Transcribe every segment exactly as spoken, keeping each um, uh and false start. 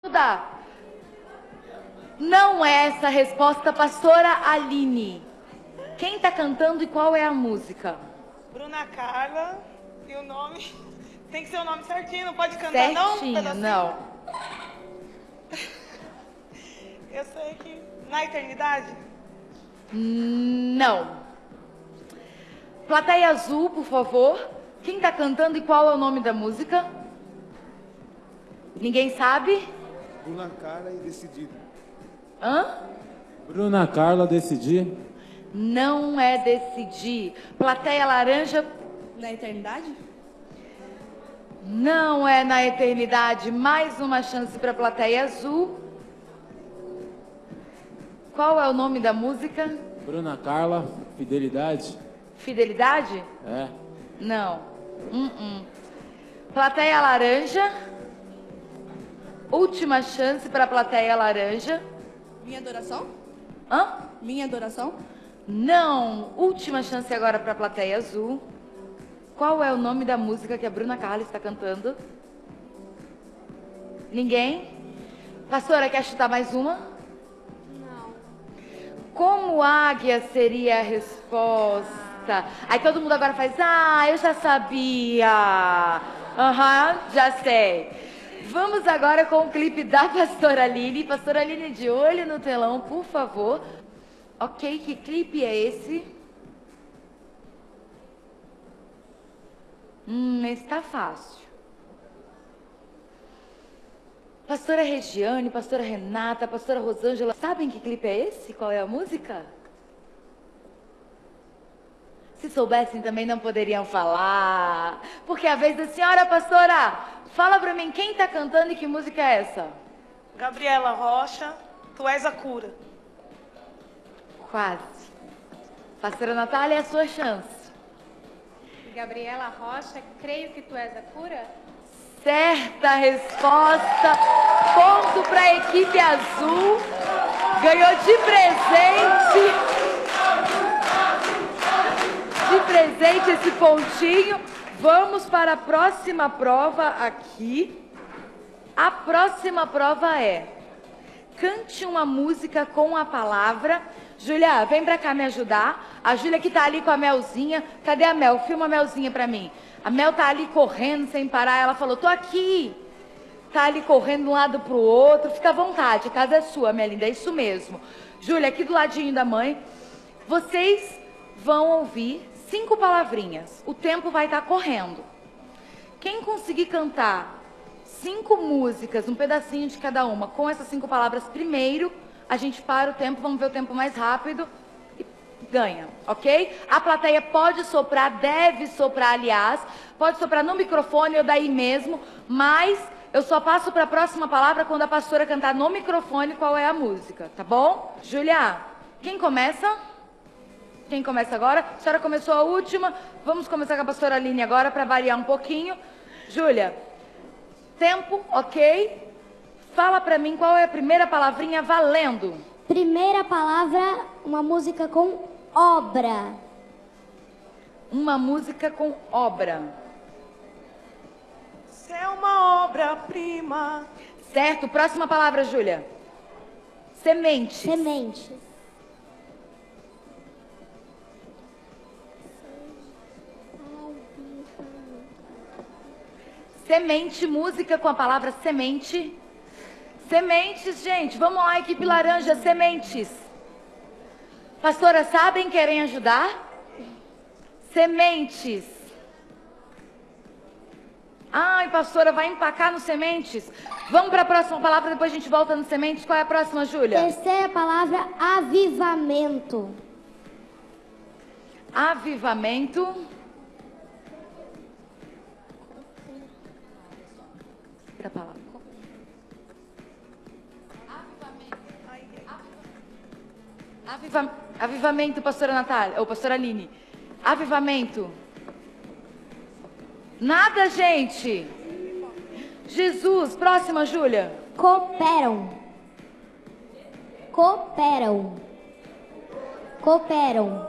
Estudar. Não é essa a resposta, pastora Aline. Quem tá cantando e qual é a música? Bruna Carla. E o nome... Tem que ser o nome certinho, não pode cantar certinho, não? não. Eu sei que... Na Eternidade? Não. Plateia azul, por favor. Quem tá cantando e qual é o nome da música? Ninguém sabe? Bruna Carla e Decidido. Hã? Bruna Carla, Decidir. Não é Decidir. Plateia laranja. Na Eternidade? Não é Na Eternidade. Mais uma chance para a plateia azul. Qual é o nome da música? Bruna Carla, Fidelidade. Fidelidade? É. Não. Uh -uh. Plateia laranja. Última chance para a plateia laranja. Minha Adoração? Hã? Minha Adoração? Não. Última chance agora para a plateia azul. Qual é o nome da música que a Bruna Carla está cantando? Ninguém? Pastora, quer chutar mais uma? Não. Como águia seria a resposta? Aí todo mundo agora faz, ah, eu já sabia. Aham, uhum, já sei. Vamos agora com o clipe da pastora Aline. Pastora Aline, de olho no telão, por favor. Ok, que clipe é esse? Hum, está fácil. Pastora Regiane, pastora Renata, pastora Rosângela, sabem que clipe é esse? Qual é a música? Se soubessem também não poderiam falar. Porque a vez da senhora, pastora, fala pra mim quem tá cantando e que música é essa? Gabriela Rocha, Tu És a Cura. Quase. Pastora Natália, é a sua chance. Gabriela Rocha, creio que tu és a cura? Certa resposta. Ponto para a equipe azul. Ganhou de presente. De presente esse pontinho. Vamos para a próxima prova aqui. A próxima prova é: cante uma música com a palavra. Júlia, vem pra cá me ajudar. A Júlia que tá ali com a Melzinha. Cadê a Mel? Filma a Melzinha pra mim. A Mel tá ali correndo sem parar. Ela falou, tô aqui. Tá ali correndo de um lado pro outro. Fica à vontade, a casa é sua, minha linda. É isso mesmo. Júlia, aqui do ladinho da mãe. Vocês vão ouvir cinco palavrinhas. O tempo vai estar correndo. Quem conseguir cantar cinco músicas, um pedacinho de cada uma, com essas cinco palavras primeiro, a gente para o tempo, vamos ver o tempo mais rápido e ganha, ok? A plateia pode soprar, deve soprar, aliás, pode soprar no microfone ou daí mesmo, mas eu só passo para a próxima palavra quando a pastora cantar no microfone qual é a música, tá bom? Júlia, quem começa? Quem começa agora? A senhora começou a última, vamos começar com a pastora Aline agora para variar um pouquinho. Júlia, tempo, ok? Fala pra mim qual é a primeira palavrinha valendo. Primeira palavra, uma música com obra. Uma música com obra. Você é uma obra-prima. Certo, próxima palavra, Júlia. Semente. Semente. Semente, música com a palavra semente. Sementes, gente, vamos lá, equipe laranja, sementes. Pastora, sabem, querem ajudar? Sementes. Ai, pastora, vai empacar no sementes. Vamos para a próxima palavra, depois a gente volta no sementes. Qual é a próxima, Júlia? Terceira palavra, avivamento. Avivamento. A palavra. Aviva... Avivamento, pastora Natália, ou pastora Aline. Avivamento. Nada, gente. Jesus, próxima, Júlia. Cooperam. Cooperam. Cooperam.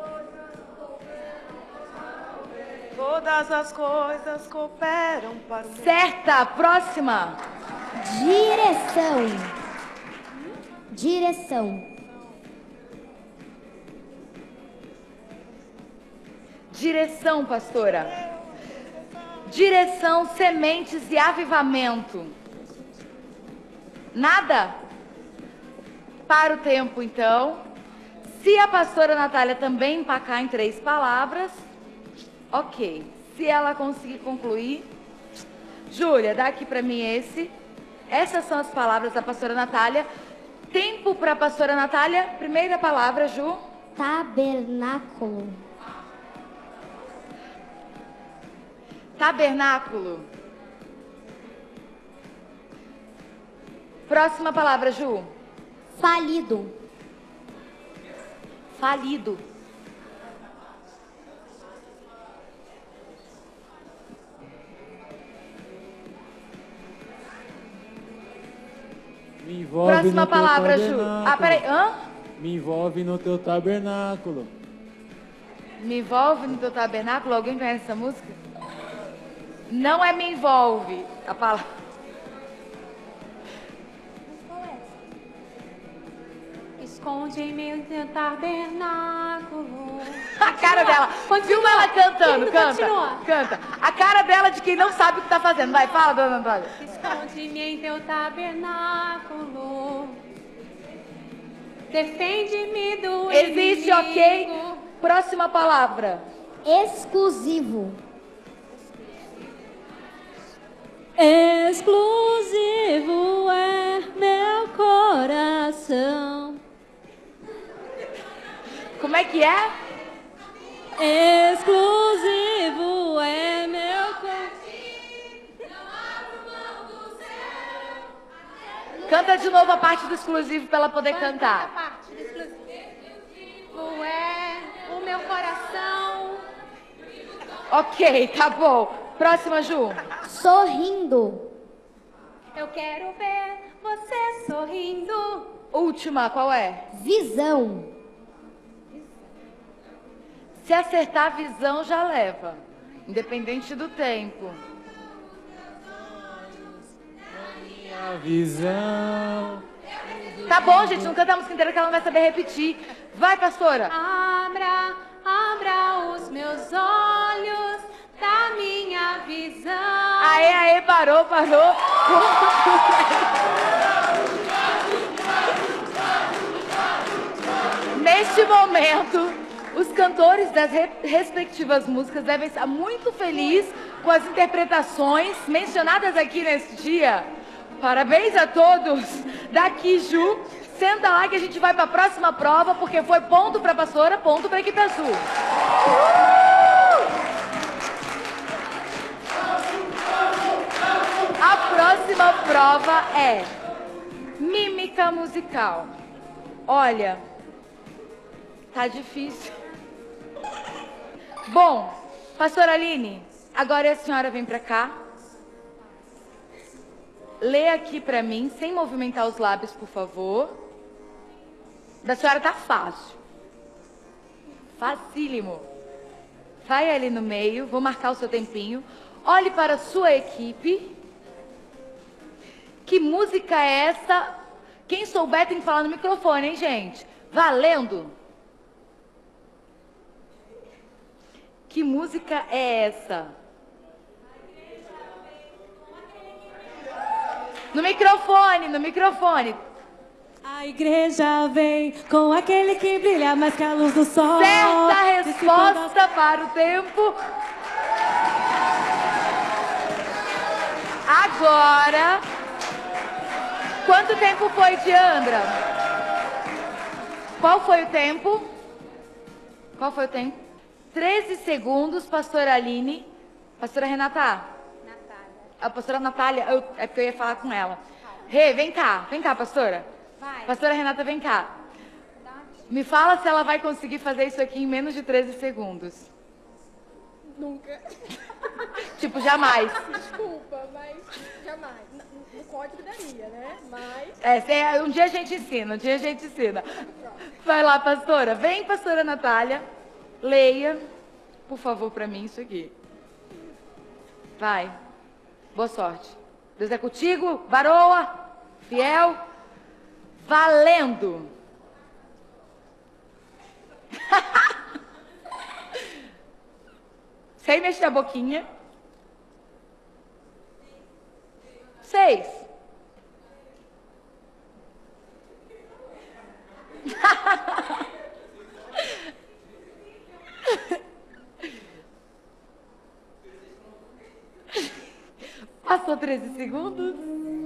Todas as coisas cooperam para o meu... Certa, próxima. Direção. Direção. Direção, pastora. Direção, sementes e avivamento. Nada? Para o tempo, então. Se a pastora Natália também empacar em três palavras, ok. Se ela conseguir concluir... Júlia, dá aqui para mim esse. Essas são as palavras da pastora Natália. Tempo para a pastora Natália. Primeira palavra, Ju. Tabernáculo. Tabernáculo. Próxima palavra, Ju. Falido. Falido. Me envolve Próxima no palavra, teu Ju. tabernáculo. Ah, peraí. Hã? Me envolve no teu tabernáculo. Me envolve no teu tabernáculo? Alguém conhece essa música? Não é me envolve a palavra. Esconde-me no teu tabernáculo. A cara dela. Continua. Filma ela cantando. Canta. Continua. Canta. A cara dela de quem não sabe o que tá fazendo. Vai, fala, dona Antônia. Esconde-me em teu tabernáculo. Defende-me do Existe, inimigo. ok? Próxima palavra. Exclusivo. Exclusivo é meu coração. Como é que é? Exclusivo é meu coração. Canta de novo a parte do exclusivo pra ela poder A cantar. parte do exclusivo é o meu coração. Ok, tá bom. Próxima, Ju. Sorrindo. Eu quero ver você sorrindo. Última, qual é? Visão. Se acertar a visão, já leva. Independente do tempo. A visão. Tá bom, gente, não canta a música inteira que ela não vai saber repetir. Vai, pastora. Abra, abra os meus olhos da minha visão. Aê, aê, parou, parou. Neste momento, os cantores das re- respectivas músicas devem estar muito felizes com as interpretações mencionadas aqui neste dia. Parabéns a todos. Daqui, Ju, senta lá que a gente vai para a próxima prova, porque foi ponto para a pastora, ponto para a equipe azul. A próxima prova é mímica musical. Olha, tá difícil. Bom, pastora Aline, agora a senhora vem pra cá. Lê aqui pra mim, sem movimentar os lábios, por favor. Da senhora tá fácil. Facílimo. Vai ali no meio, vou marcar o seu tempinho. Olhe para a sua equipe. Que música é essa? Quem souber tem que falar no microfone, hein, gente? Valendo! Que música é essa? No microfone, no microfone. A igreja vem com aquele que brilha mais que a luz do sol. Certa resposta para o tempo. Agora, quanto tempo foi, Diandra? Qual foi o tempo? Qual foi o tempo? treze segundos, pastora Aline. Pastora Renata? Natália. A pastora Natália, eu, é porque eu ia falar com ela. Rê, vem cá, vem cá, pastora. Vai. Pastora Renata, vem cá. Me fala se ela vai conseguir fazer isso aqui em menos de treze segundos. Nunca. Tipo, jamais. Desculpa, mas jamais. No, no código daria, né? Mas. É, cê- um dia a gente ensina, um dia a gente ensina. Vai lá, pastora. Vem, pastora Natália. Leia, por favor, pra mim isso aqui. Vai. Boa sorte. Deus é contigo, varoa, fiel, valendo. Sem mexer a boquinha. Seis. Passou treze segundos.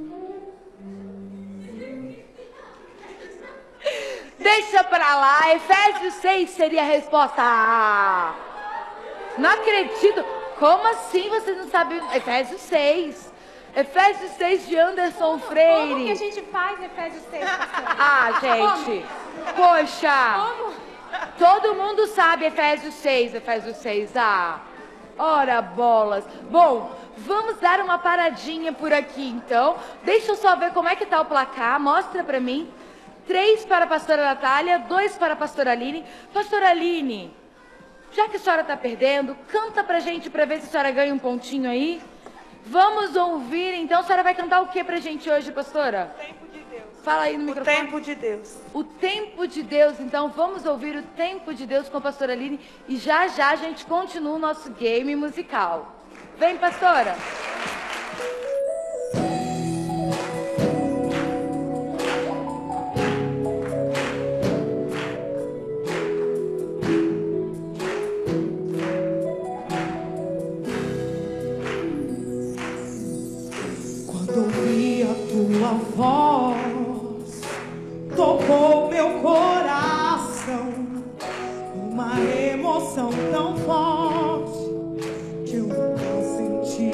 Deixa pra lá. Efésios seis seria a resposta. Ah, não acredito. Como assim vocês não sabem? Efésios seis. Efésios seis de Anderson Freire. Como que a gente faz Efésios seis? Ah, gente. Poxa. Como? Todo mundo sabe Efésios seis. Efésios seis. Ah. Ora bolas. Bom, vamos dar uma paradinha por aqui, então. Deixa eu só ver como é que tá o placar. Mostra pra mim. Três para a pastora Natália, dois para a pastora Aline. Pastora Aline, já que a senhora tá perdendo, canta pra gente pra ver se a senhora ganha um pontinho aí. Vamos ouvir, então. A senhora vai cantar o que pra gente hoje, pastora? O tempo de Deus. Fala aí no O microfone. tempo de Deus. O tempo de Deus, então vamos ouvir o tempo de Deus com a pastora Aline e já já a gente continua o nosso game musical. Vem, pastora! Quando ouvi a tua voz, tocou meu coração, uma emoção tão forte que eu nunca senti.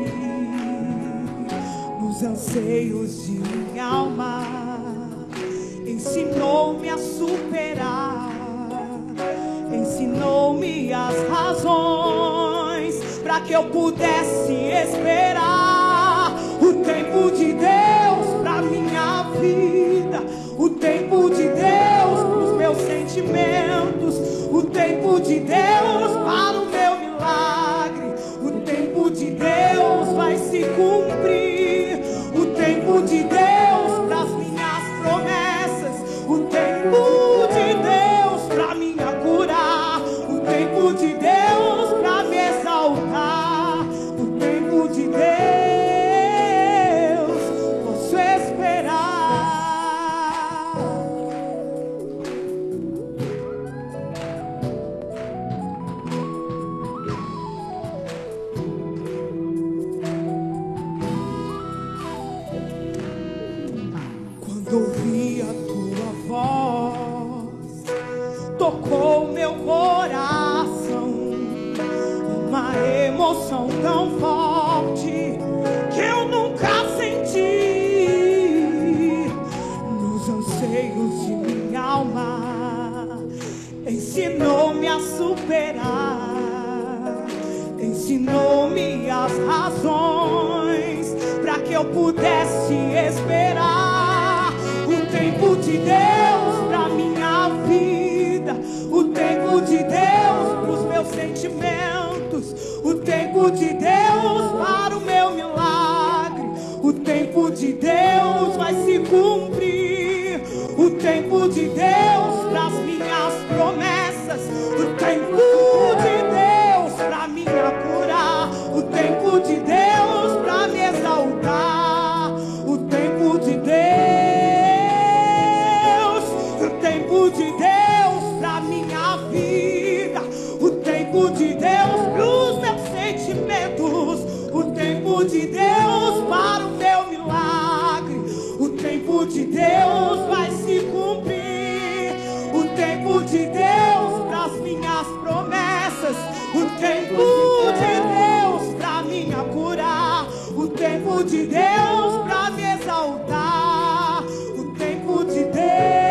Nos anseios de minha alma, ensinou-me a superar, ensinou-me as razões para que eu pudesse esperar. O tempo de Deus pra minha vida, o tempo de Deus pros meus sentimentos, o tempo de Deus para o meu milagre, o tempo de Deus vai se cumprir, o tempo de Deus pras minhas promessas, o tempo de Deus pra minha curar, o tempo de Deus pra me exaltar, o tempo de Deus. Ouvi a tua voz, tocou meu coração, uma emoção tão forte que eu nunca senti. Nos anseios de minha alma, ensinou-me a superar, ensinou-me as razões para que eu pudesse esperar. O tempo de Deus pra minha vida, o tempo de Deus pros meus sentimentos, o tempo de Deus para o meu milagre, o tempo de Deus vai se cumprir, o tempo de Deus pras minhas promessas, o tempo de Deus pra minha curar, o tempo de Deus pra me exaltar, o tempo de Deus. De Deus pra minha vida, o tempo de Deus pros meus sentimentos, o tempo de Deus para o meu milagre, o tempo de Deus vai se cumprir, o tempo de Deus pras minhas promessas, o tempo de Deus pra minha curar, o tempo de Deus pra me exaltar, o tempo de Deus.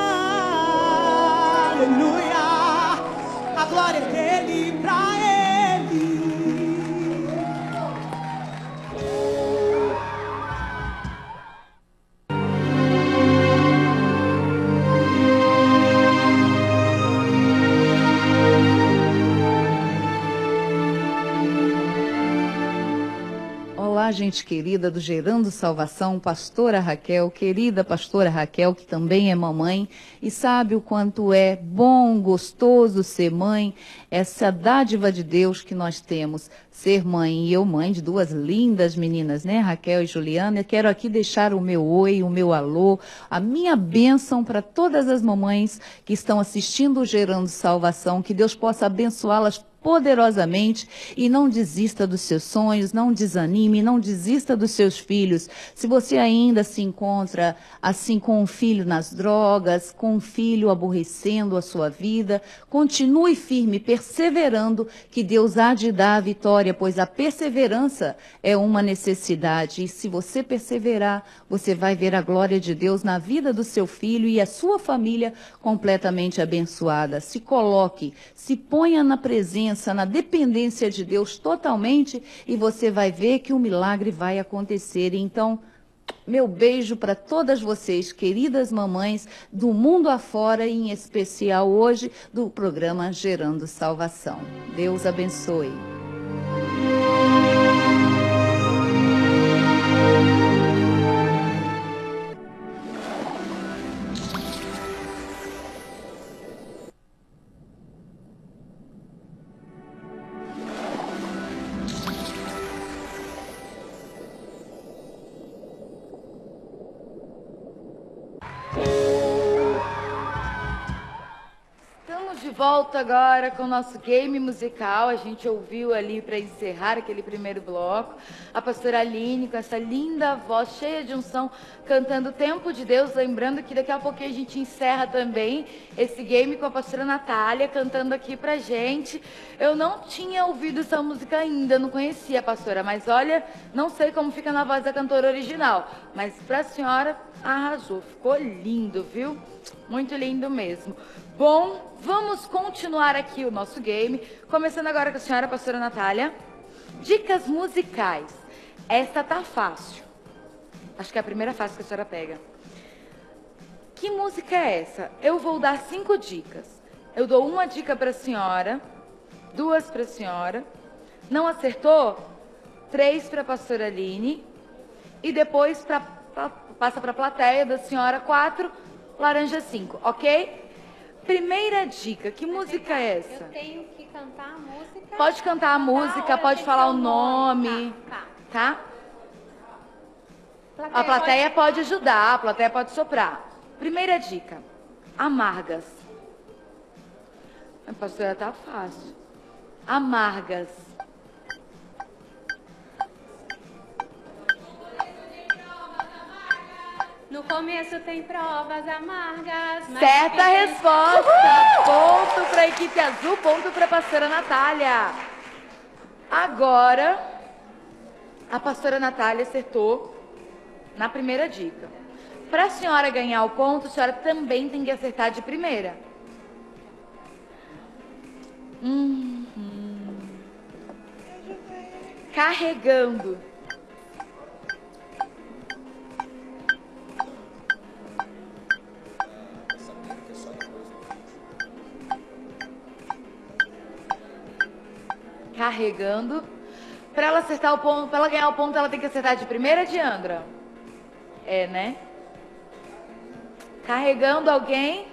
Glória dele pra ele. Gente querida do Gerando Salvação, pastora Raquel, querida pastora Raquel, que também é mamãe e sabe o quanto é bom, gostoso ser mãe, essa dádiva de Deus que nós temos, ser mãe. E eu mãe de duas lindas meninas, né, Raquel e Juliana. Eu quero aqui deixar o meu oi, o meu alô, a minha bênção para todas as mamães que estão assistindo o Gerando Salvação, que Deus possa abençoá-las poderosamente e não desista dos seus sonhos, não desanime, não desista dos seus filhos. Se você ainda se encontra assim com um filho nas drogas, com um filho aborrecendo a sua vida, continue firme, perseverando, que Deus há de dar a vitória, pois a perseverança é uma necessidade. E se você perseverar, você vai ver a glória de Deus na vida do seu filho e a sua família completamente abençoada. Se coloque, se ponha na presença, na dependência de Deus totalmente, e você vai ver que o milagre vai acontecer. Então, meu beijo para todas vocês, queridas mamães do mundo afora, e em especial hoje do programa Gerando Salvação. Deus abençoe. De volta agora com o nosso game musical. A gente ouviu ali, para encerrar aquele primeiro bloco, a pastora Aline com essa linda voz cheia de unção, cantando o Tempo de Deus. Lembrando que daqui a pouquinho a gente encerra também esse game com a pastora Natália cantando aqui pra gente. Eu não tinha ouvido essa música ainda, não conhecia a pastora, mas olha, não sei como fica na voz da cantora original, mas pra senhora arrasou, ficou lindo, viu? Muito lindo mesmo. Bom, vamos continuar aqui o nosso game, começando agora com a senhora, pastora Natália. Dicas musicais. Esta tá fácil. Acho que é a primeira fácil que a senhora pega. Que música é essa? Eu vou dar cinco dicas. Eu dou uma dica para a senhora, duas para a senhora. Não acertou? Três para a pastora Aline. E depois pra, pra, passa para a plateia da senhora, quatro, laranja cinco, ok? Primeira dica, que música é essa? Eu tenho que cantar a música. Pode cantar a música, pode falar o nome, tá? tá? Plateia A plateia pode... pode ajudar, a plateia pode soprar. Primeira dica, amargas. A pastora tá fácil. Amargas. No começo tem provas amargas. Mas Certa tem... resposta. Uhul! Ponto para a equipe azul, ponto para a pastora Natália. Agora, a pastora Natália acertou na primeira dica. Para a senhora ganhar o ponto, a senhora também tem que acertar de primeira. Hum, hum. Carregando. Carregando. Para ela acertar o ponto, para ela ganhar o ponto, ela tem que acertar de primeira, Diandra? É, né? Carregando alguém.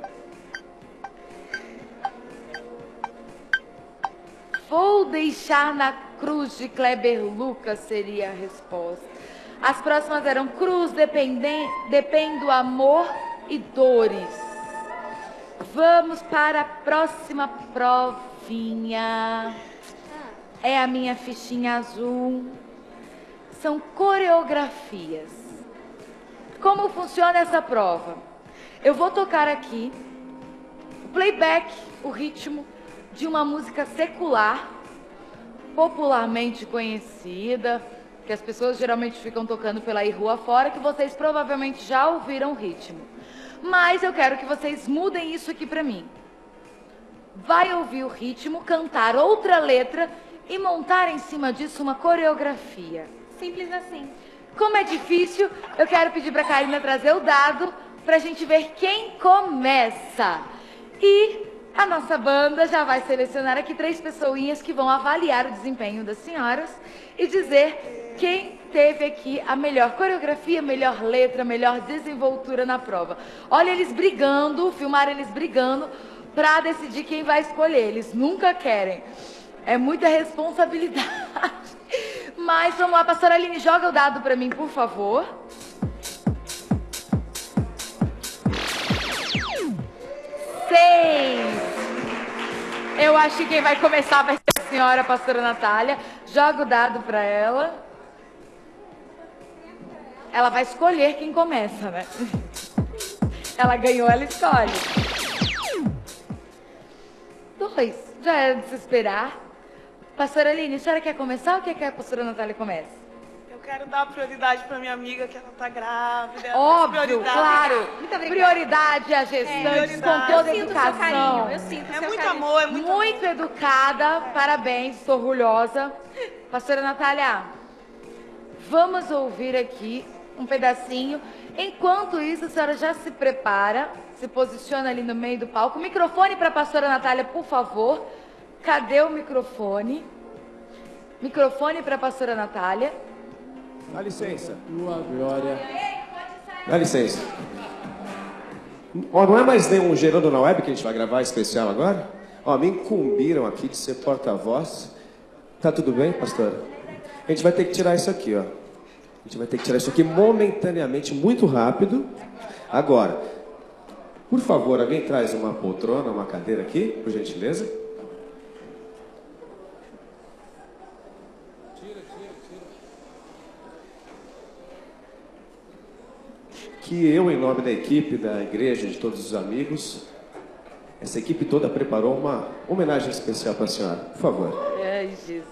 Vou deixar na cruz de Kleber Lucas, seria a resposta. As próximas eram cruz, dependem, dependo, amor e dores. Vamos para a próxima provinha. É a minha fichinha azul. São coreografias. Como funciona essa prova? Eu vou tocar aqui o playback, o ritmo de uma música secular, popularmente conhecida, que as pessoas geralmente ficam tocando pela aí rua fora, que vocês provavelmente já ouviram o ritmo. Mas eu quero que vocês mudem isso aqui pra mim. Vai ouvir o ritmo, cantar outra letra e montar em cima disso uma coreografia. Simples assim. Como é difícil, eu quero pedir para a Karina trazer o dado para a gente ver quem começa. E a nossa banda já vai selecionar aqui três pessoinhas que vão avaliar o desempenho das senhoras e dizer quem teve aqui a melhor coreografia, melhor letra, melhor desenvoltura na prova. Olha eles brigando, filmaram eles brigando para decidir quem vai escolher. Eles nunca querem. É muita responsabilidade. Mas vamos lá, pastora Aline, joga o dado para mim, por favor. Seis. Eu acho que quem vai começar vai ser a senhora, a pastora Natália. Joga o dado para ela. Ela vai escolher quem começa, né? Ela ganhou, ela escolhe. Dois. Já era de se esperar. Pastora Aline, a senhora quer começar ou quer que a pastora Natália comece? Eu quero dar prioridade para minha amiga, que ela tá grávida. Óbvio, claro. Prioridade à gestante, É, com toda a Eu sinto o seu educação. carinho, eu sinto o É seu muito carinho. amor, é muito, Muito educada, parabéns, estou orgulhosa. Pastora Natália, vamos ouvir aqui um pedacinho. Enquanto isso, a senhora já se prepara, se posiciona ali no meio do palco. Microfone para a pastora Natália, por favor. Cadê o microfone? Microfone para a pastora Natália. Dá licença. Tua glória. Dá licença. Ó, não é mais nenhum Gerando na Web que a gente vai gravar especial agora? Ó, me incumbiram aqui de ser porta-voz. Tá tudo bem, pastora? A gente vai ter que tirar isso aqui, ó. A gente vai ter que tirar isso aqui momentaneamente, muito rápido. Agora, por favor, alguém traz uma poltrona, uma cadeira aqui, por gentileza? Que eu, em nome da equipe, da igreja, de todos os amigos, essa equipe toda preparou uma homenagem especial para a senhora. Por favor. Ai, Jesus.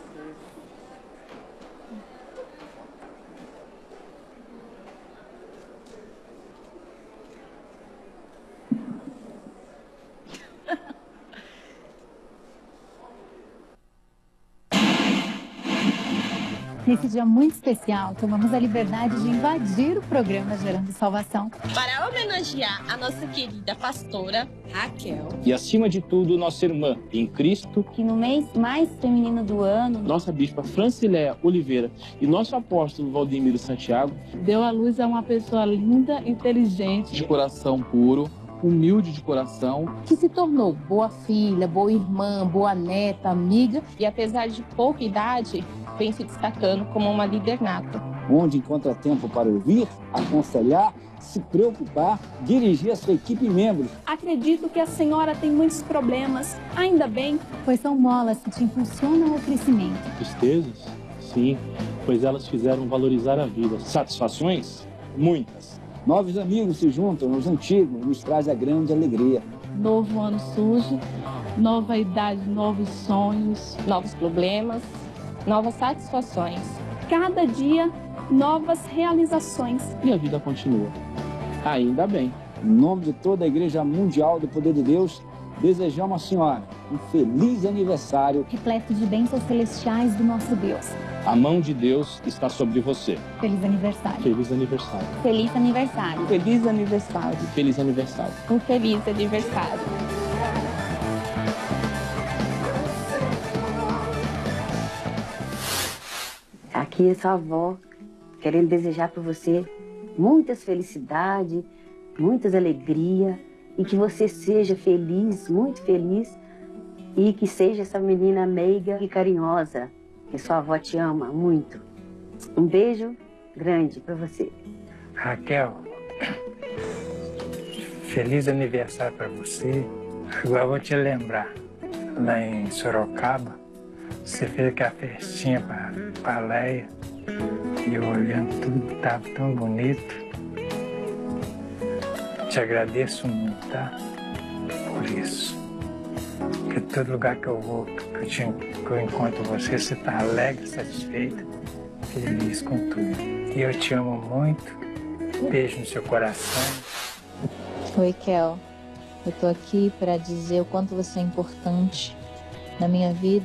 Nesse dia muito especial, tomamos a liberdade de invadir o programa Gerando Salvação para homenagear a nossa querida pastora Raquel e, acima de tudo, nossa irmã em Cristo, que no mês mais feminino do ano, nossa bispa Franciléia Oliveira e nosso apóstolo Valdemiro Santiago deu à luz a uma pessoa linda, inteligente, de coração puro, humilde de coração, que se tornou boa filha, boa irmã, boa neta, amiga e, apesar de pouca idade, vem se destacando como uma líder nata. Onde encontra tempo para ouvir, aconselhar, se preocupar, dirigir a sua equipe e membros. Acredito que a senhora tem muitos problemas, ainda bem, pois são molas que te impulsionam ao crescimento. Tristezas? Sim, pois elas fizeram valorizar a vida. Satisfações? Muitas. Novos amigos se juntam nos antigos, nos traz a grande alegria. Novo ano surge, nova idade, novos sonhos, novos problemas, novas satisfações. Cada dia, novas realizações. E a vida continua. Ainda bem. Em nome de toda a Igreja Mundial do Poder de Deus, desejamos à senhora um feliz aniversário, repleto de bênçãos celestiais do nosso Deus. A mão de Deus está sobre você. Feliz aniversário. Feliz aniversário. Feliz aniversário. Feliz aniversário. Feliz aniversário. Um feliz aniversário. Aqui é sua avó, querendo desejar para você muitas felicidades, muitas alegrias e que você seja feliz, muito feliz e que seja essa menina meiga e carinhosa, que sua avó te ama muito. Um beijo grande para você. Raquel, feliz aniversário para você. Agora eu vou te lembrar, lá em Sorocaba, você fez aquela festinha para a Leia e eu olhando tudo, estava tão bonito. Te agradeço muito, tá? Por isso. Porque todo lugar que eu vou, que eu, te, que eu encontro você, você está alegre, satisfeita, feliz com tudo. E eu te amo muito. Beijo no seu coração. Oi, Kel. Eu tô aqui para dizer o quanto você é importante na minha vida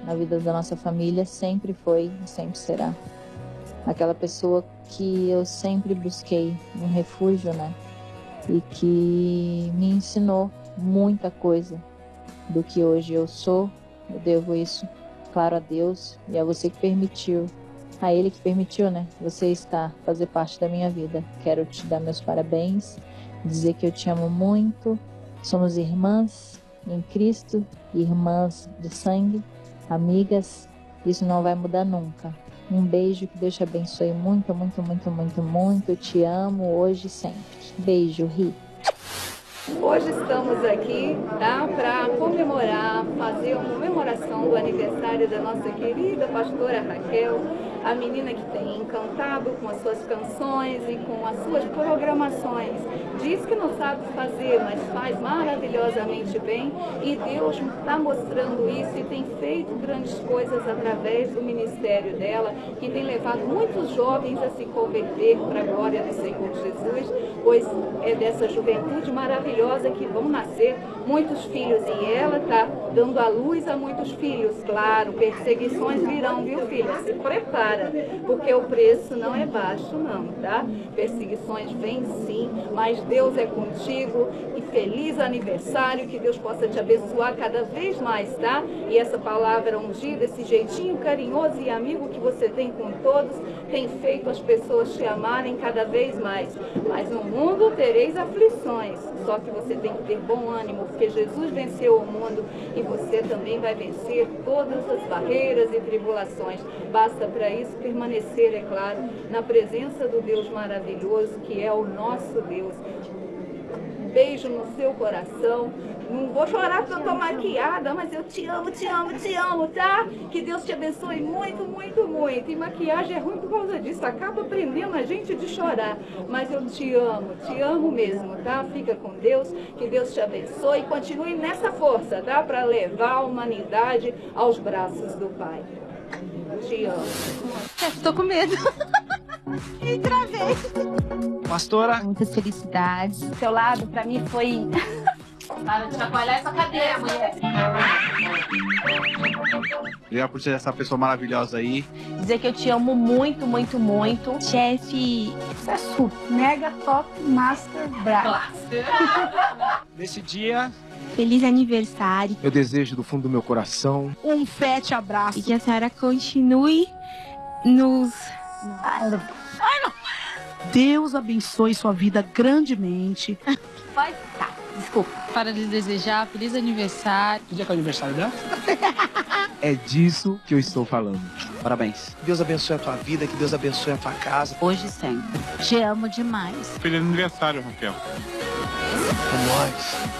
na vida da nossa família, sempre foi e sempre será. Aquela pessoa que eu sempre busquei um refúgio, né? E que me ensinou muita coisa do que hoje eu sou. Eu devo isso, claro, a Deus e a você que permitiu, a Ele que permitiu, né? Você estar, fazer parte da minha vida. Quero te dar meus parabéns, dizer que eu te amo muito. Somos irmãs em Cristo, irmãs de sangue, amigas. Isso não vai mudar nunca. Um beijo, que Deus te abençoe muito, muito, muito, muito, muito. Eu te amo hoje e sempre. Beijo, Ri. Hoje estamos aqui, tá, para comemorar, fazer uma comemoração do aniversário da nossa querida pastora Raquel, a menina que tem encantado com as suas canções e com as suas programações. Diz que não sabe fazer, mas faz maravilhosamente bem, e Deus está mostrando isso e tem feito grandes coisas através do ministério dela, que tem levado muitos jovens a se converter para a glória do Senhor Jesus, pois é dessa juventude maravilhosa que vão nascer muitos filhos, e ela está dando à luz a muitos filhos. Claro, perseguições virão, viu, filha? Se prepara, porque o preço não é baixo, não, tá? Perseguições vêm sim, mas Deus é contigo, e feliz aniversário, que Deus possa te abençoar cada vez mais, tá? E essa palavra ungida, esse jeitinho carinhoso e amigo que você tem com todos, tem feito as pessoas te amarem cada vez mais. Mas no mundo tereis aflições, só que você tem que ter bom ânimo, porque Jesus venceu o mundo e você também vai vencer todas as barreiras e tribulações. Basta para isso permanecer, é claro, na presença do Deus maravilhoso, que é o nosso Deus. Beijo no seu coração. Não vou chorar porque eu tô maquiada, mas eu te amo, te amo, te amo, tá? Que Deus te abençoe muito, muito, muito. E maquiagem é ruim por causa disso, acaba prendendo a gente de chorar. Mas eu te amo, te amo mesmo, tá? Fica com Deus, que Deus te abençoe e continue nessa força, tá? Para levar a humanidade aos braços do Pai. Te amo. Estou com medo. E travei. Pastora. Muitas felicidades. Do seu lado, pra mim, foi... Para de chacoalhar essa cadeira, mulher. Obrigado por ser essa pessoa maravilhosa aí. Dizer que eu te amo muito, muito, muito. Chefe... Sucesso. Mega Top Master Bravo. Nesse dia... Feliz aniversário. Eu desejo do fundo do meu coração um forte abraço. E que a senhora continue nos... Ai, não. Deus abençoe sua vida grandemente. Pode ficar. Desculpa. Para lhe desejar feliz aniversário. Que dia que é o aniversário dela? É disso que eu estou falando. Parabéns. Deus abençoe a tua vida, que Deus abençoe a tua casa. Hoje e sempre. Te amo demais. Feliz aniversário, Raquel. É nóis.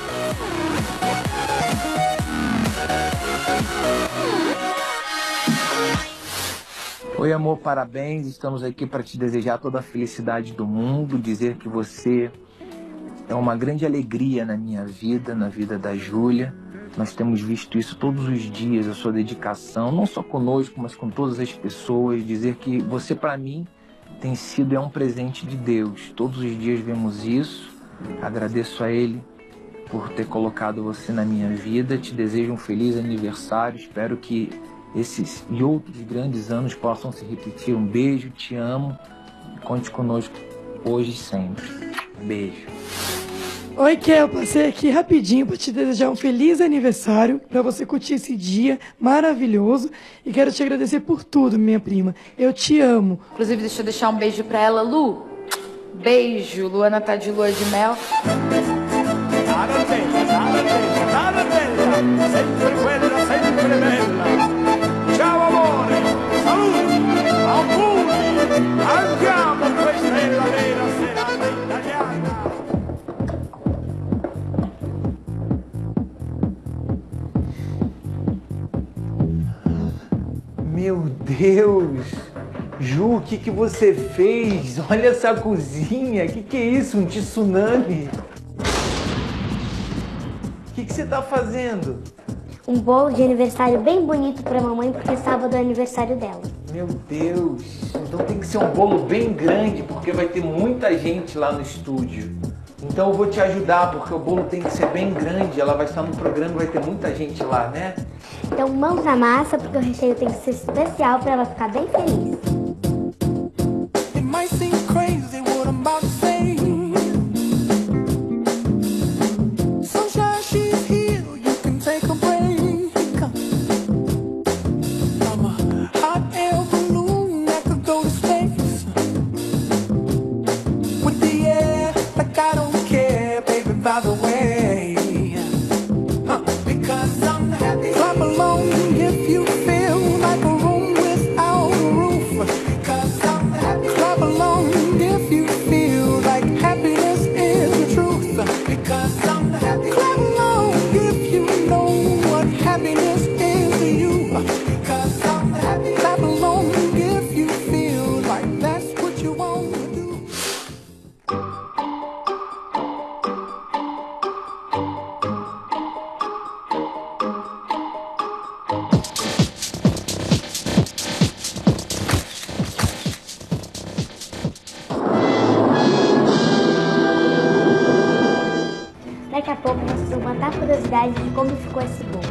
Oi, amor, parabéns. Estamos aqui para te desejar toda a felicidade do mundo, dizer que você é uma grande alegria na minha vida, na vida da Júlia. Nós temos visto isso todos os dias, a sua dedicação, não só conosco, mas com todas as pessoas. Dizer que você, para mim, tem sido é um presente de Deus. Todos os dias vemos isso. Agradeço a Ele por ter colocado você na minha vida. Te desejo um feliz aniversário. Espero que esses e outros grandes anos possam se repetir. Um beijo, te amo. Conte conosco hoje e sempre. Beijo. Oi, Kel, passei aqui rapidinho para te desejar um feliz aniversário, para você curtir esse dia maravilhoso, e quero te agradecer por tudo, minha prima. Eu te amo. Inclusive, deixa eu deixar um beijo para ela, Lu. Beijo, Luana tá de lua de mel. Nada bella, nada bella, nada bella, sempre quella, sempre bella. Ciao amore, saluti, auguri, andiamo, questa è la vera serata italiana. Meu Deus! Ju, o que, que você fez? Olha essa cozinha, o que, que é isso? Um tsunami? O que, que você tá fazendo? Um bolo de aniversário bem bonito pra mamãe, porque sábado é aniversário dela. Meu Deus, então tem que ser um bolo bem grande, porque vai ter muita gente lá no estúdio. Então eu vou te ajudar, porque o bolo tem que ser bem grande, ela vai estar no programa e vai ter muita gente lá, né? Então, mãos na massa, porque o recheio tem que ser especial para ela ficar bem feliz. It might seem crazy what I'm about to say. Sunshine, she's here, you can take a break. I'm a hot air balloon that could go to space. With the air, like I don't care, baby, by the way. Huh. Because I'm happy. Clap along if you feel like a room without a roof. Because I'm happy. Clap along if you feel like happiness is the truth. Because I'm happy. Clap along if you know what happiness is to you. Because I'm happy. Clap along if you feel like that's what you want to do. Daqui a pouco vocês vão matar a curiosidade de como ficou esse bolo.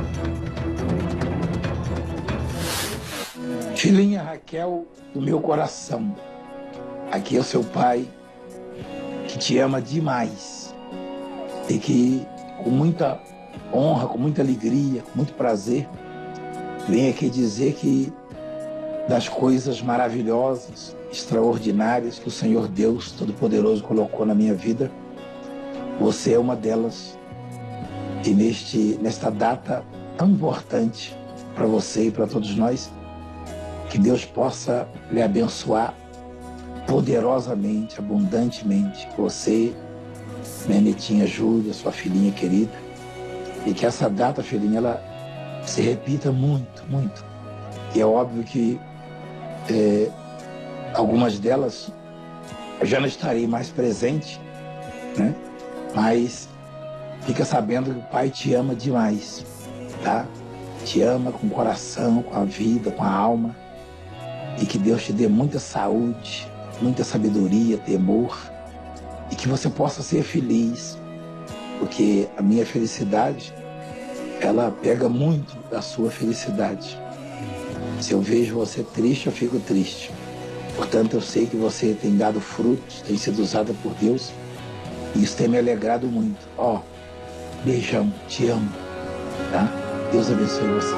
Filhinha Raquel do meu coração, aqui é o seu pai, que te ama demais e que com muita honra, com muita alegria, com muito prazer, vem aqui dizer que das coisas maravilhosas, extraordinárias que o Senhor Deus Todo-Poderoso colocou na minha vida, você é uma delas. E neste, nesta data tão importante para você e para todos nós, que Deus possa lhe abençoar poderosamente, abundantemente, você, minha netinha Júlia, sua filhinha querida, e que essa data, filhinha, ela se repita muito, muito. E é óbvio que é, algumas delas eu já não estarei mais presente, né? Mas fica sabendo que o Pai te ama demais, tá? Te ama com o coração, com a vida, com a alma. E que Deus te dê muita saúde, muita sabedoria, temor. E que você possa ser feliz. Porque a minha felicidade, ela pega muito da sua felicidade. Se eu vejo você triste, eu fico triste. Portanto, eu sei que você tem dado frutos, tem sido usada por Deus. E isso tem me alegrado muito. Ó, beijão, te amo, tá? Deus abençoe você.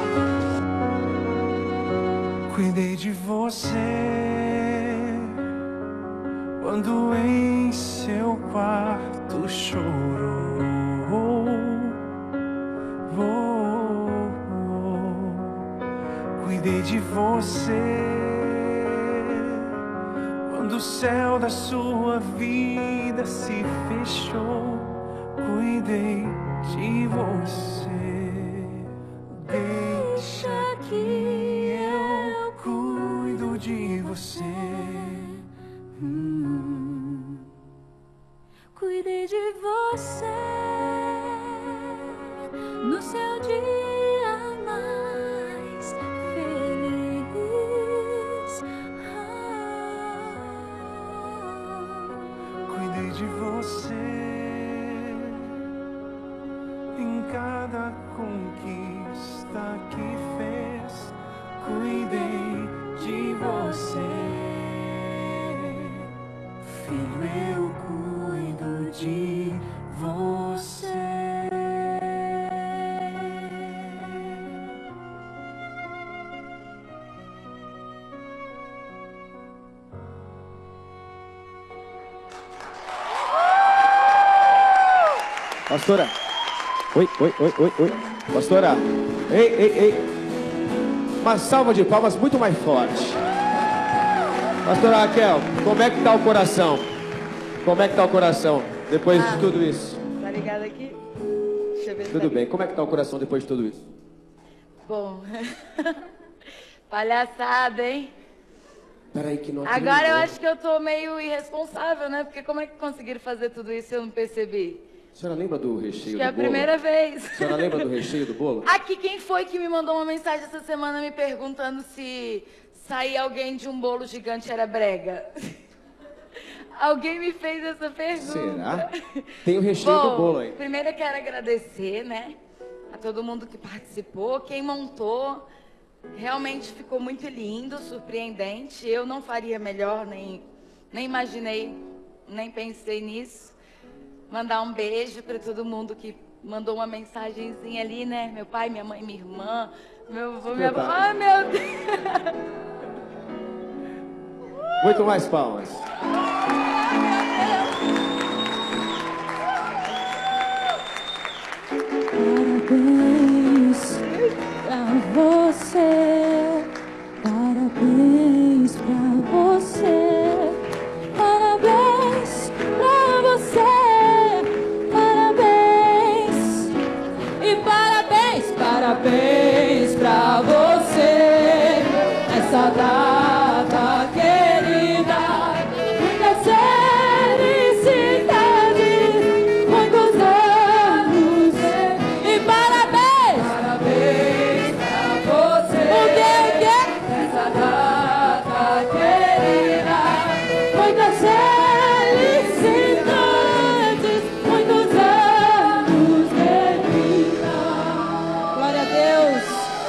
Cuidei de você quando em seu quarto chorou. Cuidei de você quando o céu da sua vida se fechou. Cuidei de você. Deixa que eu cuido de você. Hum. Cuidei de você no seu dia mais feliz. Cuidei de você em cada conquista que fez. Cuidei de você, filho, eu cuido de você. Pastora. Oi, oi, oi, oi, oi. Pastora. Ei, ei, ei. Uma salva de palmas muito mais forte. Pastora Raquel, como é que tá o coração? Como é que tá o coração depois ah, de tudo isso? Tá ligado aqui? Deixa eu ver se Tudo tá bem. Como é que tá o coração depois de tudo isso? Bom. Palhaçada, hein? Peraí que não. Agora eu acho que eu tô meio irresponsável, né? Porque como é que conseguiram fazer tudo isso e eu não percebi? A senhora lembra do recheio do bolo? Acho que é a primeira vez. A senhora lembra do recheio do bolo? Aqui, quem foi que me mandou uma mensagem essa semana me perguntando se sair alguém de um bolo gigante era brega? Alguém me fez essa pergunta. Será? Tem o recheio Bom, do bolo aí. Primeiro eu quero agradecer, né? a todo mundo que participou, quem montou. Realmente ficou muito lindo, surpreendente. Eu não faria melhor, nem, nem imaginei, nem pensei nisso. Mandar um beijo para todo mundo que mandou uma mensagenzinha ali, né? Meu pai, minha mãe, minha irmã, meu avô, minha avó. Ai, meu Deus! Muito mais palmas. Parabéns pra você, parabéns pra você, parabéns pra você, parabéns e parabéns, parabéns pra você, essa data querida, muita felicidade, muitos anos e parabéns, parabéns pra você, o que, o que? Essa data querida, muitas felicidades, muitos anos de vida. Glória a Deus.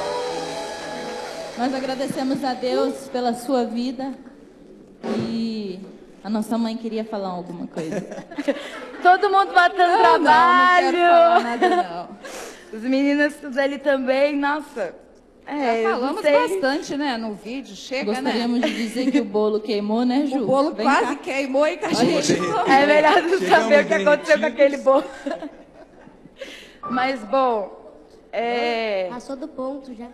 Nós agradecemos a Deus pela sua vida. E a nossa mãe queria falar alguma coisa. Todo mundo matando Não, trabalho. não, não quero falar nada, não. Os meninos tudo ali também, nossa. É, Já eu não falamos sei. bastante, né, no vídeo, chega, Gostaríamos né? de dizer que o bolo queimou, né, Ju? O bolo Vem quase cá. queimou e com a gente também. É melhor não Chegamos saber o que aconteceu com derretidos. aquele bolo. Mas, bom, é... Passou do ponto já.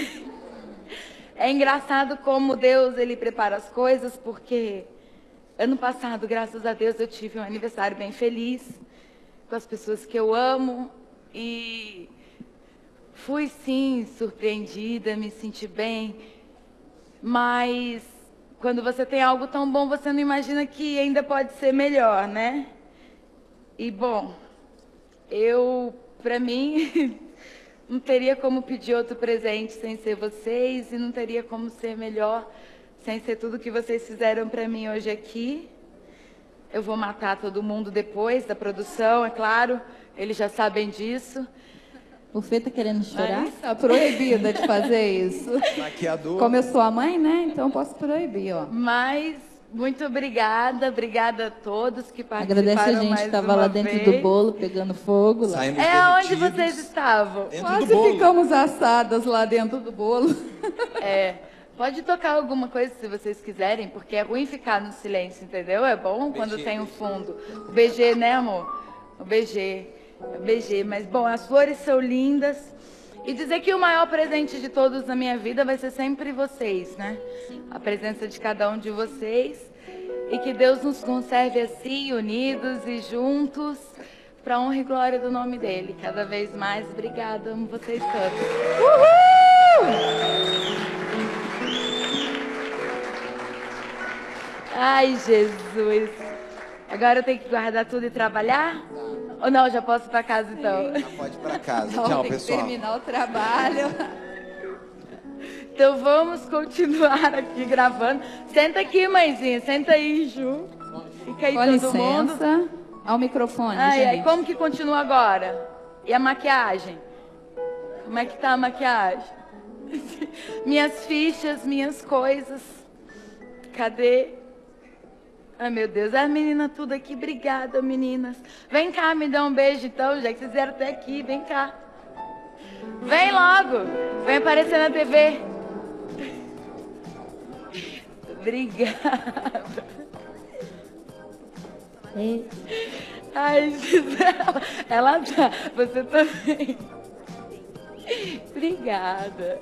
É engraçado como Deus, ele prepara as coisas, porque ano passado, graças a Deus, eu tive um aniversário bem feliz com as pessoas que eu amo e fui, sim, surpreendida, me senti bem, mas quando você tem algo tão bom, você não imagina que ainda pode ser melhor, né? E, bom, eu, pra mim... Não teria como pedir outro presente sem ser vocês e não teria como ser melhor sem ser tudo que vocês fizeram para mim hoje aqui. Eu vou matar todo mundo depois da produção, é claro, eles já sabem disso. O Fê tá querendo chorar? Mas tá proibida de fazer isso. Maquiador. Como eu sou a mãe, né? Então eu posso proibir, ó. Mas muito obrigada, obrigada a todos que participaram. Agradece a gente mais que estava uma lá dentro vez. do bolo, pegando fogo lá. É onde vocês estavam? Quase ficamos assadas lá dentro do bolo. É, pode tocar alguma coisa se vocês quiserem, porque é ruim ficar no silêncio, entendeu? É bom quando B G, tem um fundo. O B G, né, amor? O B G. O B G. Mas, bom, as flores são lindas. E dizer que o maior presente de todos na minha vida vai ser sempre vocês, né? A presença de cada um de vocês. E que Deus nos conserve assim, unidos e juntos, para honra e glória do nome dele. Cada vez mais. Obrigada, amo vocês todos. Uhul! Ai, Jesus. Agora eu tenho que guardar tudo e trabalhar? Ou não, já posso ir para casa então? Já pode ir para casa. Então, Tchau, tem pessoal. que terminar o trabalho. Então vamos continuar aqui gravando. Senta aqui, mãezinha. Senta aí, Ju. Fica aí Com todo licença. mundo. Ao microfone, Ai, ai, gente. como que continua agora? E a maquiagem? Como é que tá a maquiagem? Minhas fichas, minhas coisas. Cadê? Ai, meu Deus, as meninas tudo aqui. Obrigada, meninas. Vem cá, me dá um beijo, então, já que vocês vieram até aqui. Vem cá. Vem logo. Vem aparecer na T V. Obrigada. Ai, Gisela. Ela tá. Você também. Obrigada.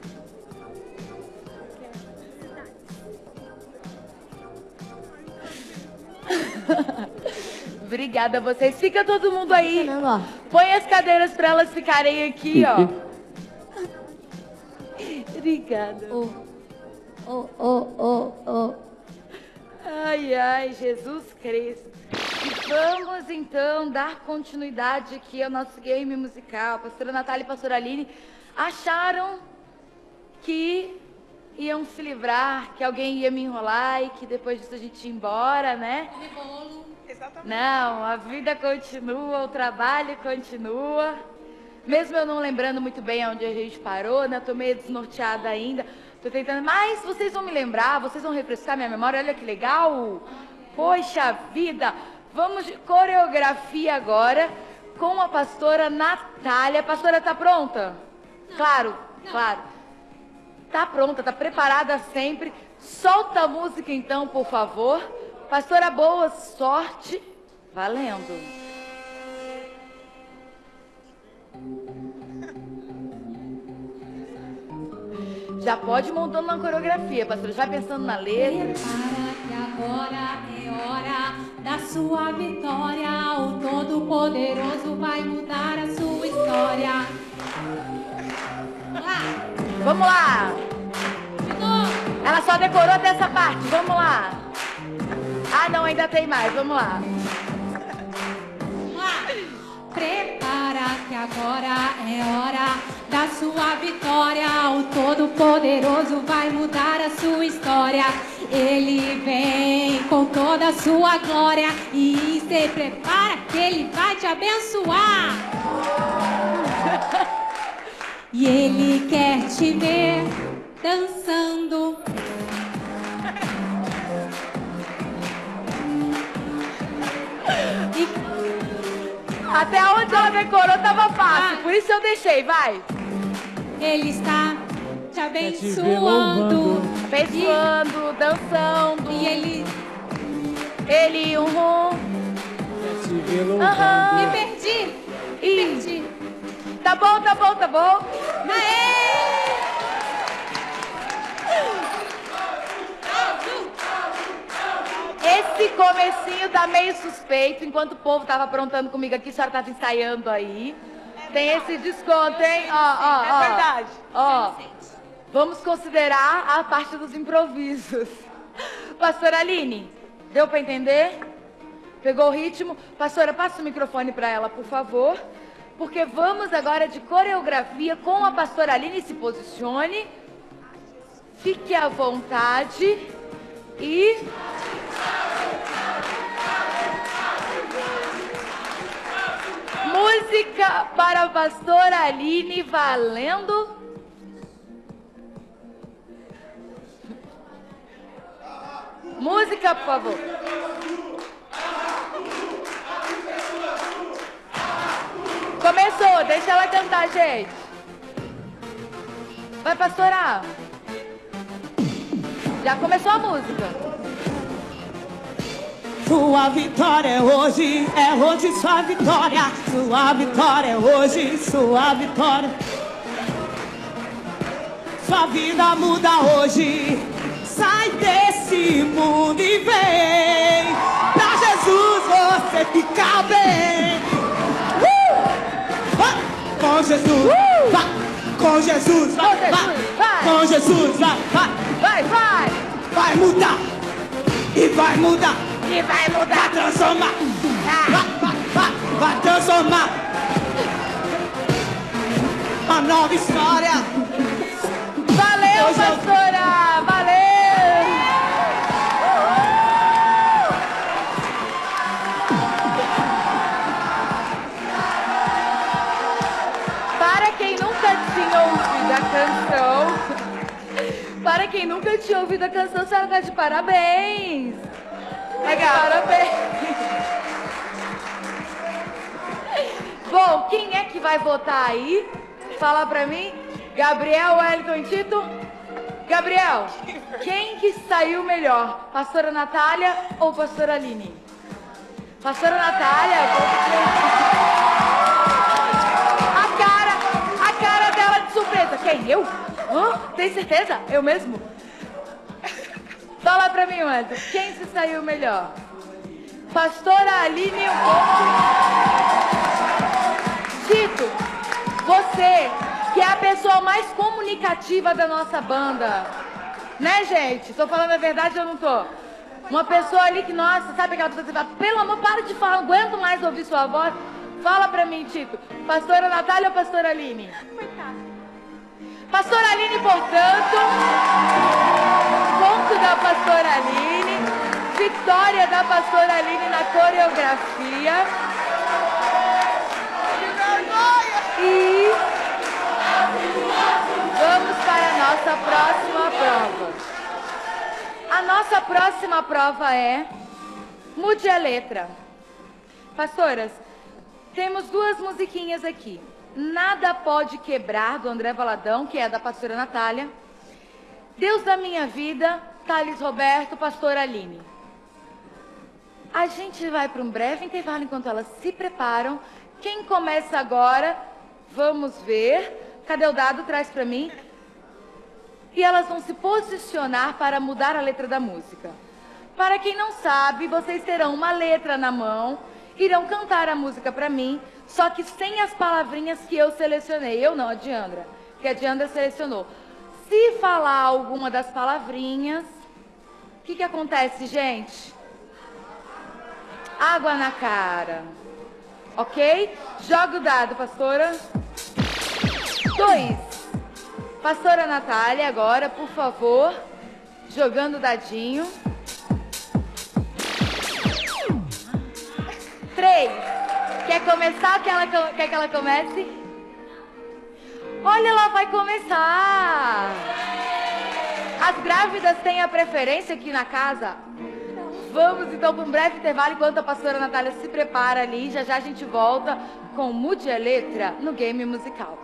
Obrigada a vocês. Fica todo mundo aí. Põe as cadeiras para elas ficarem aqui, ó. Obrigada. Oh, oh, oh, oh, oh. Ai, ai, Jesus Cristo. E vamos, então, dar continuidade aqui ao nosso game musical. A pastora Natália e a pastora Aline acharam que iam se livrar, que alguém ia me enrolar e que depois disso a gente ia embora, né? Não, a vida continua, o trabalho continua. Mesmo eu não lembrando muito bem onde a gente parou, né? Tô meio desnorteada ainda. Tô tentando, mas vocês vão me lembrar, vocês vão refrescar minha memória, olha que legal. Poxa vida, vamos de coreografia agora com a pastora Natália. Pastora, tá pronta? Claro, claro. Tá pronta, tá preparada sempre. Solta a música então, por favor. Pastora, boa sorte. Valendo. Já pode ir montando uma coreografia, pastora. Já pensando na letra. Prepara que agora é hora da sua vitória. O Todo-Poderoso vai mudar a sua história. Vamos lá. Ela só decorou até essa parte. Vamos lá. Ah, não, ainda tem mais. Vamos lá. Prepara que agora é hora da sua vitória. O Todo-Poderoso vai mudar a sua história. Ele vem com toda a sua glória. E se prepara que ele vai te abençoar. E ele quer te ver dançando. Até onde ela decorou tava fácil, por isso eu deixei, vai. Ele está te abençoando, abençoando, dançando. E ele... Ele, uhum. Uhum. Me perdi, me perdi. Tá bom, tá bom, tá bom. Aê! Esse comecinho tá meio suspeito, enquanto o povo tava aprontando comigo aqui, a senhora tava ensaiando aí. Tem esse desconto, hein? Ó, ó, ó. É verdade. Ó, vamos considerar a parte dos improvisos. Pastora Aline, deu pra entender? Pegou o ritmo? Pastora, passa o microfone pra ela, por favor. Porque vamos agora de coreografia com a pastora Aline. Se posicione. Fique à vontade. E... música para a pastora Aline, valendo. Música, por favor. Começou, deixa ela cantar, gente. Vai, pastora. Já começou a música. Sua vitória é hoje, é hoje sua vitória. Sua vitória é hoje, sua vitória. Sua vida muda hoje. Sai desse mundo e vem. Pra Jesus você ficar bem. Uh! Vai! Com Jesus, uh! vai! Com Jesus, vai! Com Jesus, vai! Com Jesus, vai! Vai! Vai, vai! Vai mudar! E vai mudar! E vai mudar! Vai transformar! Ah. Vai, vai, vai, vai transformar! Uma nova história! Valeu, hoje pastora! Eu... Valeu! Para quem nunca tinha ouvido a canção, para quem nunca tinha ouvido a canção, a senhora tá de parabéns! Legal, parabéns! Bom, quem é que vai votar aí? Fala pra mim. Gabriel, Wellington e Tito? Gabriel, quem que saiu melhor? Pastora Natália ou pastora Aline? Pastora Natália? A cara, a cara dela de surpresa. Quem? Eu? Hã? Tem certeza? Eu mesmo? Fala pra mim, Wellington, quem se saiu melhor? Pastora Aline ou Tito, você, que é a pessoa mais comunicativa da nossa banda. Né, gente? Tô falando a verdade ou não tô? Uma pessoa ali que, nossa, sabe aquela pessoa que você fala, pelo amor, para de falar, não aguento mais ouvir sua voz. Fala pra mim, Tito, pastora Natália ou pastora Aline? Pastora Aline, portanto, ponto da pastora Aline, vitória da pastora Aline na coreografia. E nossa próxima prova é Mude a Letra. Pastoras, temos duas musiquinhas aqui. Nada Pode Quebrar, do André Valadão, que é da pastora Natália. Deus da Minha Vida, Thales Roberto, pastora Aline. A gente vai para um breve intervalo enquanto elas se preparam. Quem começa agora? Vamos ver. Cadê o dado? Traz para mim. E elas vão se posicionar para mudar a letra da música. Para quem não sabe, vocês terão uma letra na mão, irão cantar a música para mim, só que sem as palavrinhas que eu selecionei. Eu não, a Diandra, que a Diandra selecionou. Se falar alguma das palavrinhas, o que que acontece, gente? Água na cara. Ok? Joga o dado, pastora. Dois. Pastora Natália, agora, por favor, jogando o dadinho. Três. Quer começar? Quer, ela, quer que ela comece? Olha, ela vai começar. As grávidas têm a preferência aqui na casa? Vamos então para um breve intervalo enquanto a pastora Natália se prepara ali. Já já a gente volta com Mude a Letra no Game Musical.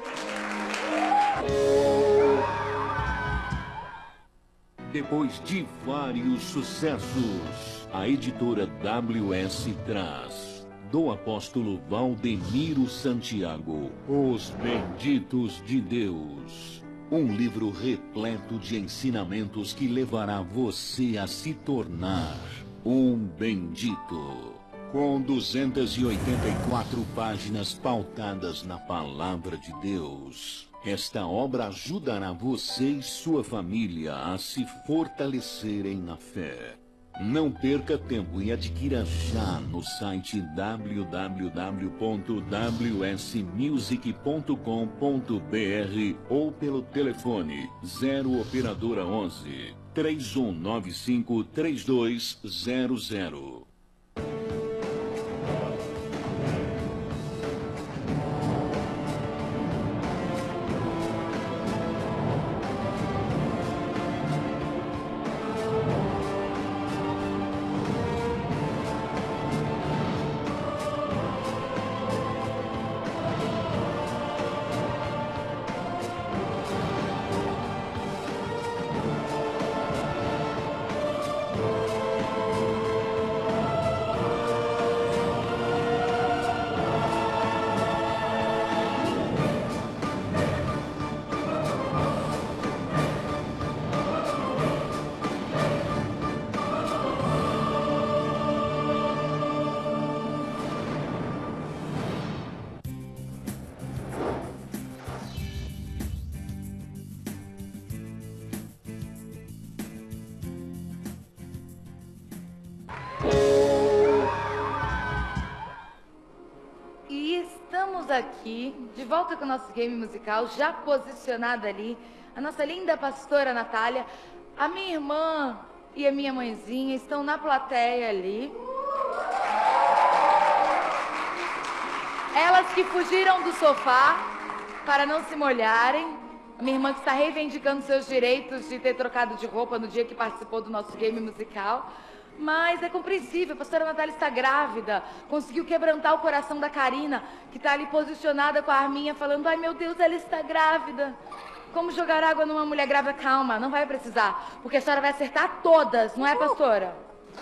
Depois de vários sucessos, a editora W S traz do apóstolo Valdemiro Santiago, Os Benditos de Deus. Um livro repleto de ensinamentos que levará você a se tornar um bendito. Com duzentas e oitenta e quatro páginas pautadas na Palavra de Deus, esta obra ajudará você e sua família a se fortalecerem na fé. Não perca tempo e adquira já no site w w w ponto w s music ponto com ponto b r ou pelo telefone zero operadora onze, três um nove cinco, três dois zero zero. Aqui, de volta com o nosso game musical, já posicionada ali, a nossa linda pastora Natália, a minha irmã e a minha mãezinha estão na plateia ali. Elas que fugiram do sofá para não se molharem. A minha irmã que está reivindicando seus direitos de ter trocado de roupa no dia que participou do nosso game musical. Mas é compreensível, a pastora Natália está grávida, conseguiu quebrantar o coração da Karina, que está ali posicionada com a arminha, falando, ai meu Deus, ela está grávida. Como jogar água numa mulher grávida? Calma, não vai precisar, porque a senhora vai acertar todas, não é, pastora?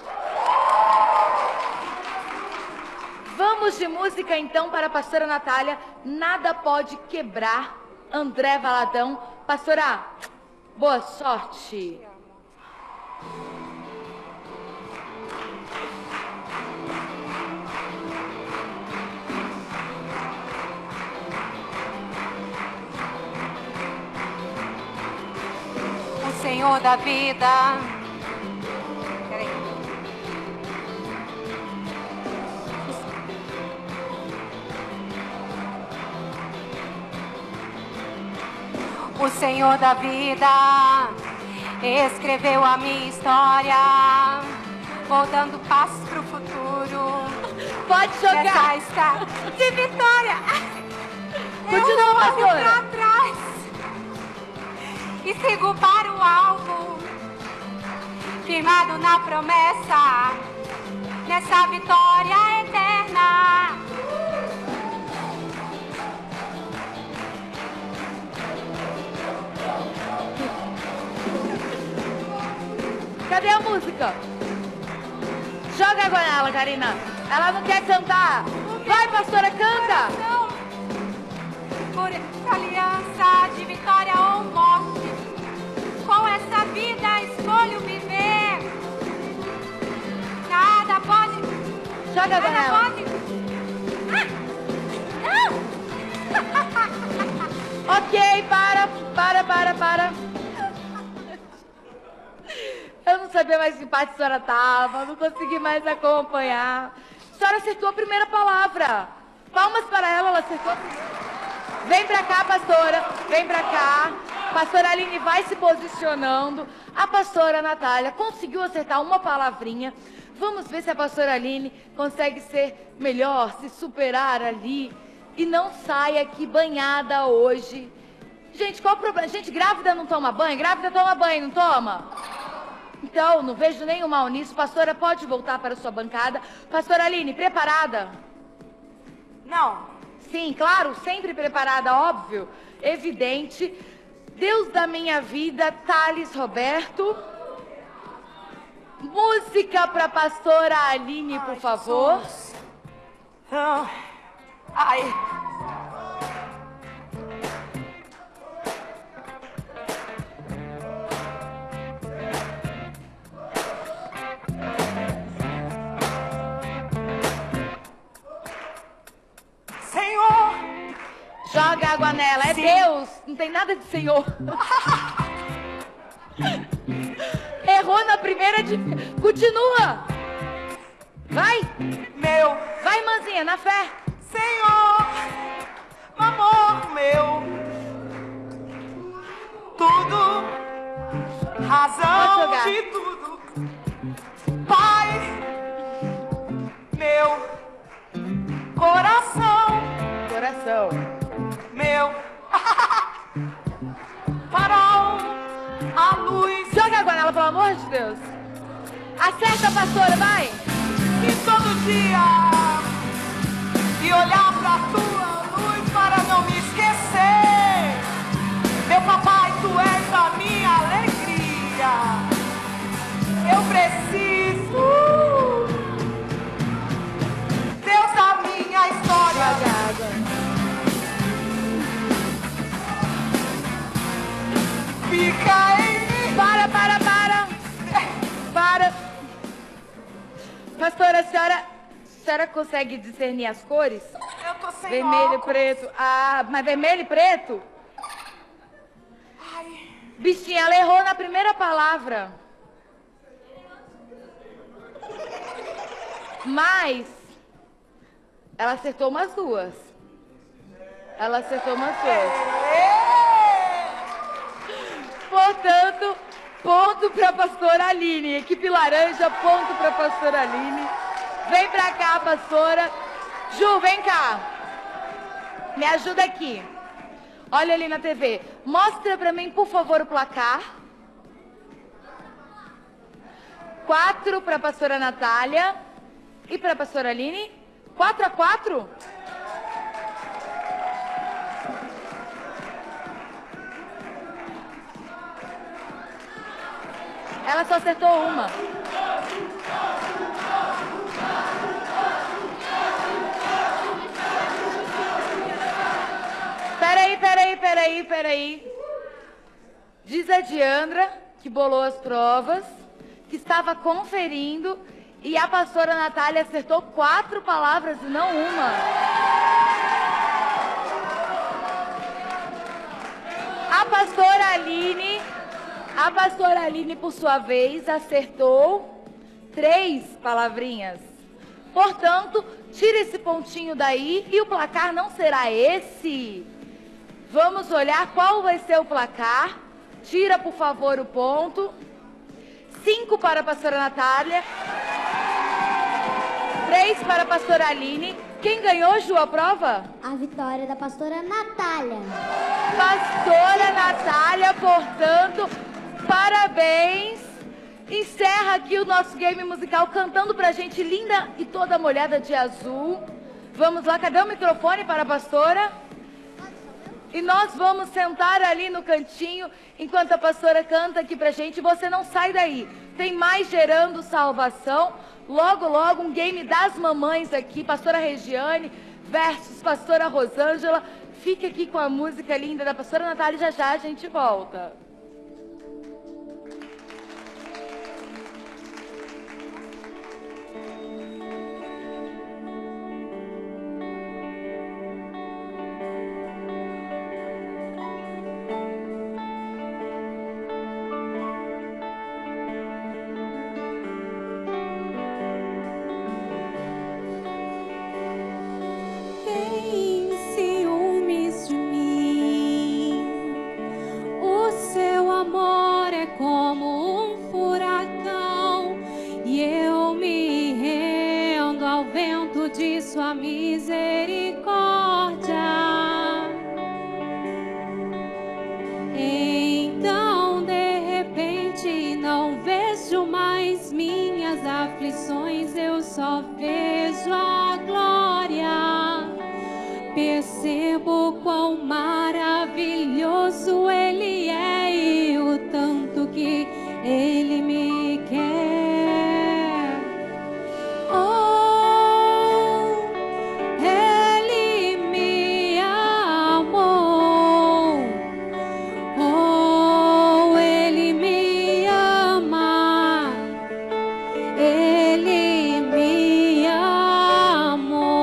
Vamos de música então para a pastora Natália, Nada Pode Quebrar, André Valadão. Pastora, boa sorte. Senhor da vida. Peraí. O Senhor da vida escreveu a minha história, vou dando passos pro futuro. Pode jogar. Está de vitória. Continua, pastora. Pra trás. E sigo para o alvo. firmado na promessa, nessa vitória eterna. Cadê a música? Joga água nela, Karina. Ela não quer cantar. Vai, pastora, canta. Por essa aliança de vitória ou morte, com essa vida escolho viver. Nada pode. Joga água nada nela. pode. Ah, não! Ok, para, para, para, para. Eu não sabia mais que parte a senhora estava, não consegui mais acompanhar. A senhora acertou a primeira palavra. Palmas para ela, ela acertou a primeira. Vem pra cá, pastora, vem pra cá. Pastora Aline vai se posicionando. A pastora Natália conseguiu acertar uma palavrinha. Vamos ver se a pastora Aline consegue ser melhor, se superar ali. E não sai aqui banhada hoje. Gente, qual o problema? Gente, grávida não toma banho? Grávida toma banho, não toma? Então, não vejo nenhum mal nisso. Pastora, pode voltar para a sua bancada. Pastora Aline, preparada? Não. Sim, claro, sempre preparada, óbvio, evidente. Deus da minha vida, Thales Roberto. Música para a pastora Aline, por Ai, favor. Não. Ai. Senhor! Joga água nela, é Sim. Deus, não tem nada de Senhor. Errou na primeira de... Continua! Vai! Meu! Vai, manzinha, na fé! Senhor! Amor meu! Tudo! Razão de tudo! Pai! Meu! Coração! Coração! Meu! Farol! A luz! Joga água nela, pelo amor de Deus! Acerta, pastora, vai! E todo dia e olhar pra tua luz para não me esquecer. Meu papai, tu és a minha alegria. Eu preciso, Deus da minha história. Fica em mim. Para, para, para! Para! Pastora, a senhora, a senhora consegue discernir as cores? Eu tô sem Vermelho, óculos. preto. Ah, mas vermelho e preto? Ai. Bichinha, ela errou na primeira palavra. Mas ela acertou umas duas. Ela acertou umas duas. Portanto, ponto para a pastora Aline. Equipe laranja, ponto para a pastora Aline. Vem pra cá, pastora. Ju, vem cá. Me ajuda aqui. Olha ali na T V. Mostra pra mim, por favor, o placar. Quatro para a pastora Natália. E para a pastora Aline? Quatro a quatro? Ela só acertou uma. Peraí, peraí, peraí, peraí. Diz a Diandra, que bolou as provas, que estava conferindo, e a pastora Natália acertou quatro palavras e não uma. A pastora Aline... A pastora Aline, por sua vez, acertou três palavrinhas. Portanto, tira esse pontinho daí e o placar não será esse. Vamos olhar qual vai ser o placar. Tira, por favor, o ponto. Cinco para a pastora Natália. Três para a pastora Aline. Quem ganhou, Ju, a prova? A vitória da pastora Natália. Pastora Natália, portanto... Parabéns! encerra aqui o nosso game musical cantando pra gente Linda e Toda Molhada de Azul. Vamos lá, cadê o microfone para a pastora? E nós vamos sentar ali no cantinho enquanto a pastora canta aqui pra gente. Você não sai daí. Tem mais Gerando Salvação. Logo, logo, um game das mamães aqui. Pastora Regiane versus Pastora Rosângela. Fique aqui com a música linda da Pastora Natália e já já a gente volta. Tem ciúmes de mim, o seu amor é como um furacão, e eu me rendo ao vento de sua misericórdia. Então, de repente, não vejo mais minhas aflições, eu só vejo a glória. Percebo quão maravilhoso Ele é e o tanto que Ele me quer. Oh, Ele me amou. Oh, Ele me ama. Ele me amou.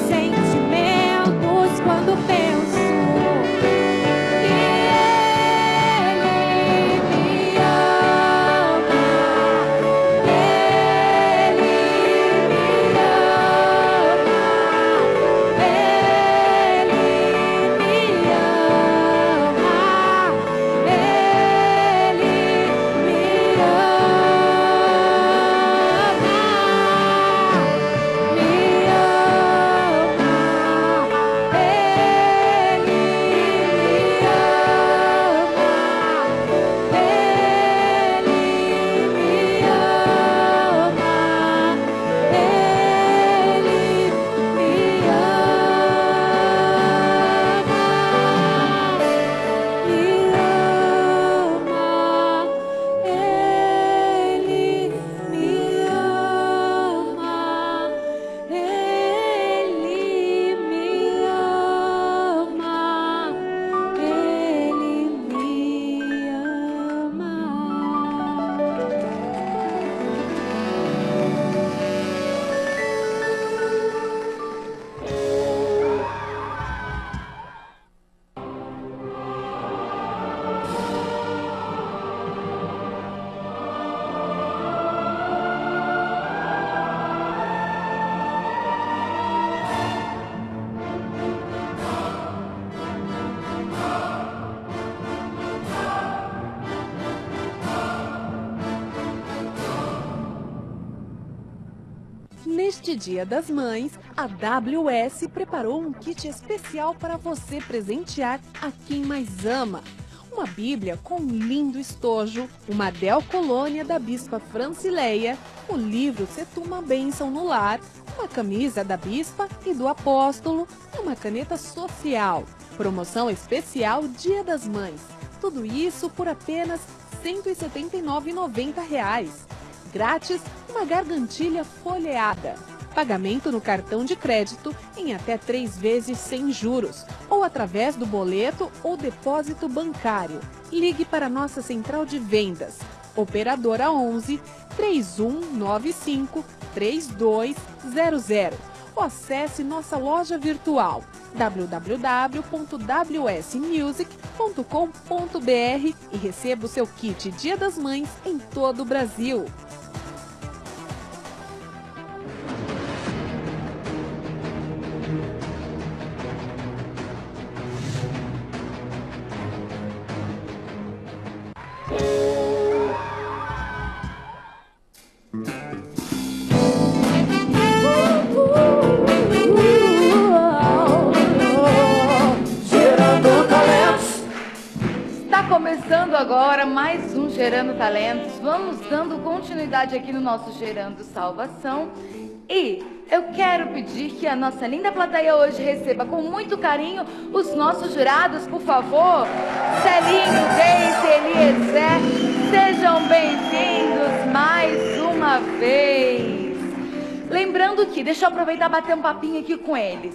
quando penso que Neste Dia das Mães, a W S preparou um kit especial para você presentear a quem mais ama. Uma Bíblia com um lindo estojo, uma Del Colônia da Bispa Francileia, o livro Setuma Bênção no Lar, uma camisa da Bispa e do Apóstolo e uma caneta social. Promoção especial Dia das Mães. Tudo isso por apenas cento e setenta e nove reais e noventa centavos. Grátis, uma gargantilha folheada. Pagamento no cartão de crédito em até três vezes sem juros, ou através do boleto ou depósito bancário. Ligue para nossa central de vendas. Operadora onze, três um nove cinco, três dois zero zero. Ou acesse nossa loja virtual w w w ponto w s music ponto com ponto b r e receba o seu kit Dia das Mães em todo o Brasil. Começando agora mais um Gerando Talentos, vamos dando continuidade aqui no nosso Gerando Salvação e eu quero pedir que a nossa linda plateia hoje receba com muito carinho os nossos jurados, por favor. Celinho, Deise, Eliezer, sejam bem-vindos mais uma vez. Lembrando que, deixa eu aproveitar e bater um papinho aqui com eles.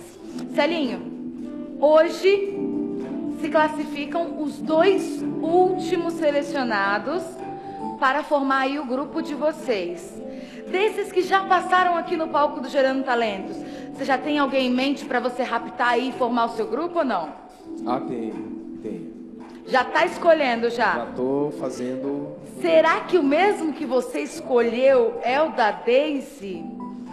Celinho, hoje se classificam os dois últimos selecionados para formar aí o grupo de vocês. Desses que já passaram aqui no palco do Gerando Talentos, você já tem alguém em mente para você raptar aí e formar o seu grupo ou não? Ah, tem, tem. Já tá escolhendo já? Já tô fazendo... Será que o mesmo que você escolheu é o da Deise?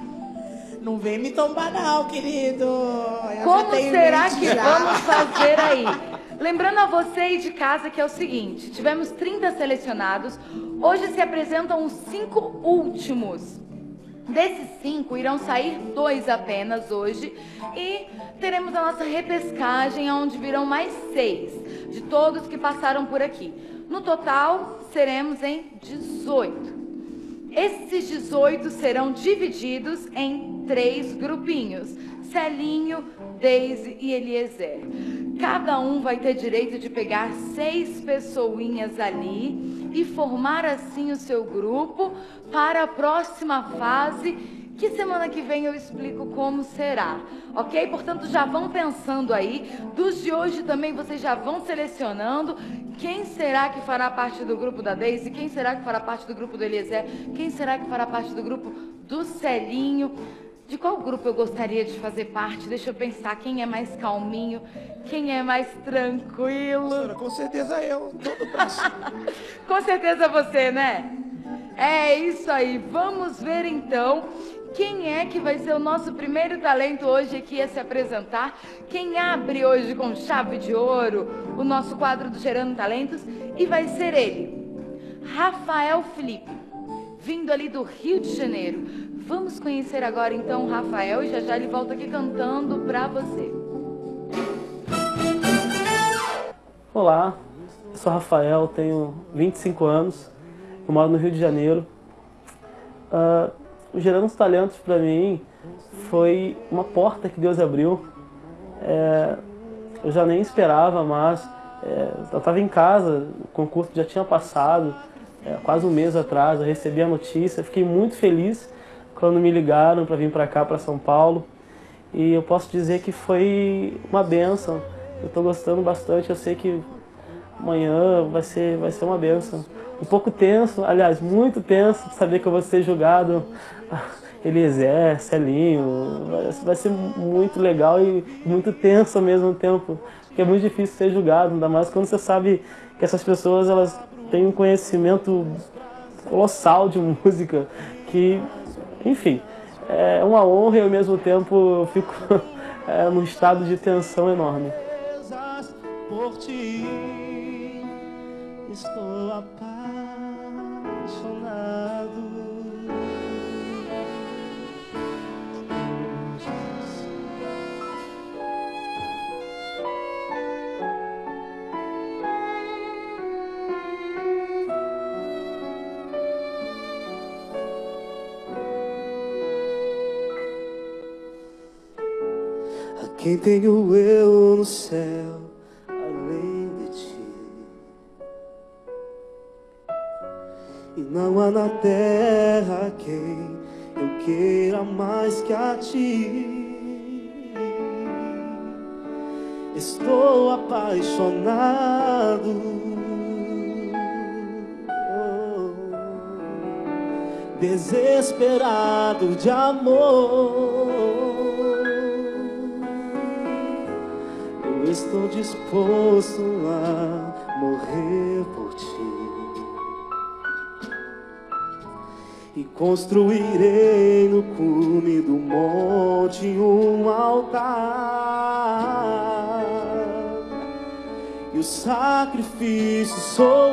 Não vem me tombar não, querido. Eu Como será que já. vamos fazer aí? Lembrando a você aí de casa que é o seguinte, tivemos trinta selecionados, hoje se apresentam os cinco últimos. Desses cinco, irão sair dois apenas hoje e teremos a nossa repescagem, onde virão mais seis, de todos que passaram por aqui. No total, seremos em dezoito. Esses dezoito serão divididos em três grupinhos, Celinho, Deise e Eliezer. Cada um vai ter direito de pegar seis pessoinhas ali e formar assim o seu grupo para a próxima fase, que semana que vem eu explico como será, ok? Portanto, já vão pensando aí, dos de hoje também vocês já vão selecionando quem será que fará parte do grupo da Deise, quem será que fará parte do grupo do Eliezer, quem será que fará parte do grupo do Celinho. De qual grupo eu gostaria de fazer parte? Deixa eu pensar, quem é mais calminho, quem é mais tranquilo. Senhora, com certeza eu, todo braço. Com certeza você, né? É isso aí, vamos ver então quem é que vai ser o nosso primeiro talento hoje aqui a se apresentar. Quem abre hoje com chave de ouro o nosso quadro do Gerando Talentos, e vai ser ele, Rafael Felipe, vindo ali do Rio de Janeiro. Vamos conhecer agora então o Rafael e já já ele volta aqui cantando pra você. Olá, eu sou Rafael, tenho vinte e cinco anos, eu moro no Rio de Janeiro. Uh, o Gerando os Talentos para mim foi uma porta que Deus abriu. É, eu já nem esperava, mas é, eu estava em casa, o concurso já tinha passado, é, quase um mês atrás, eu recebi a notícia, fiquei muito feliz quando me ligaram para vir para cá, para São Paulo, e eu posso dizer que foi uma bênção. Eu estou gostando bastante, eu sei que amanhã vai ser, vai ser uma bênção. Um pouco tenso, aliás, muito tenso, de saber que eu vou ser julgado, Eliezer, Celinho, vai, vai ser muito legal e muito tenso ao mesmo tempo, porque é muito difícil ser julgado, ainda mais quando você sabe que essas pessoas elas têm um conhecimento colossal de música, que, enfim, é uma honra e ao mesmo tempo eu fico é, num estado de tensão enorme. Por ti estou apaixonado. quem tenho eu no céu além de ti? E não há na terra quem eu queira mais que a ti. Estou apaixonado, oh, desesperado de amor. Eu estou disposto a morrer por ti. E construirei no cume do monte um altar. E o sacrifício sou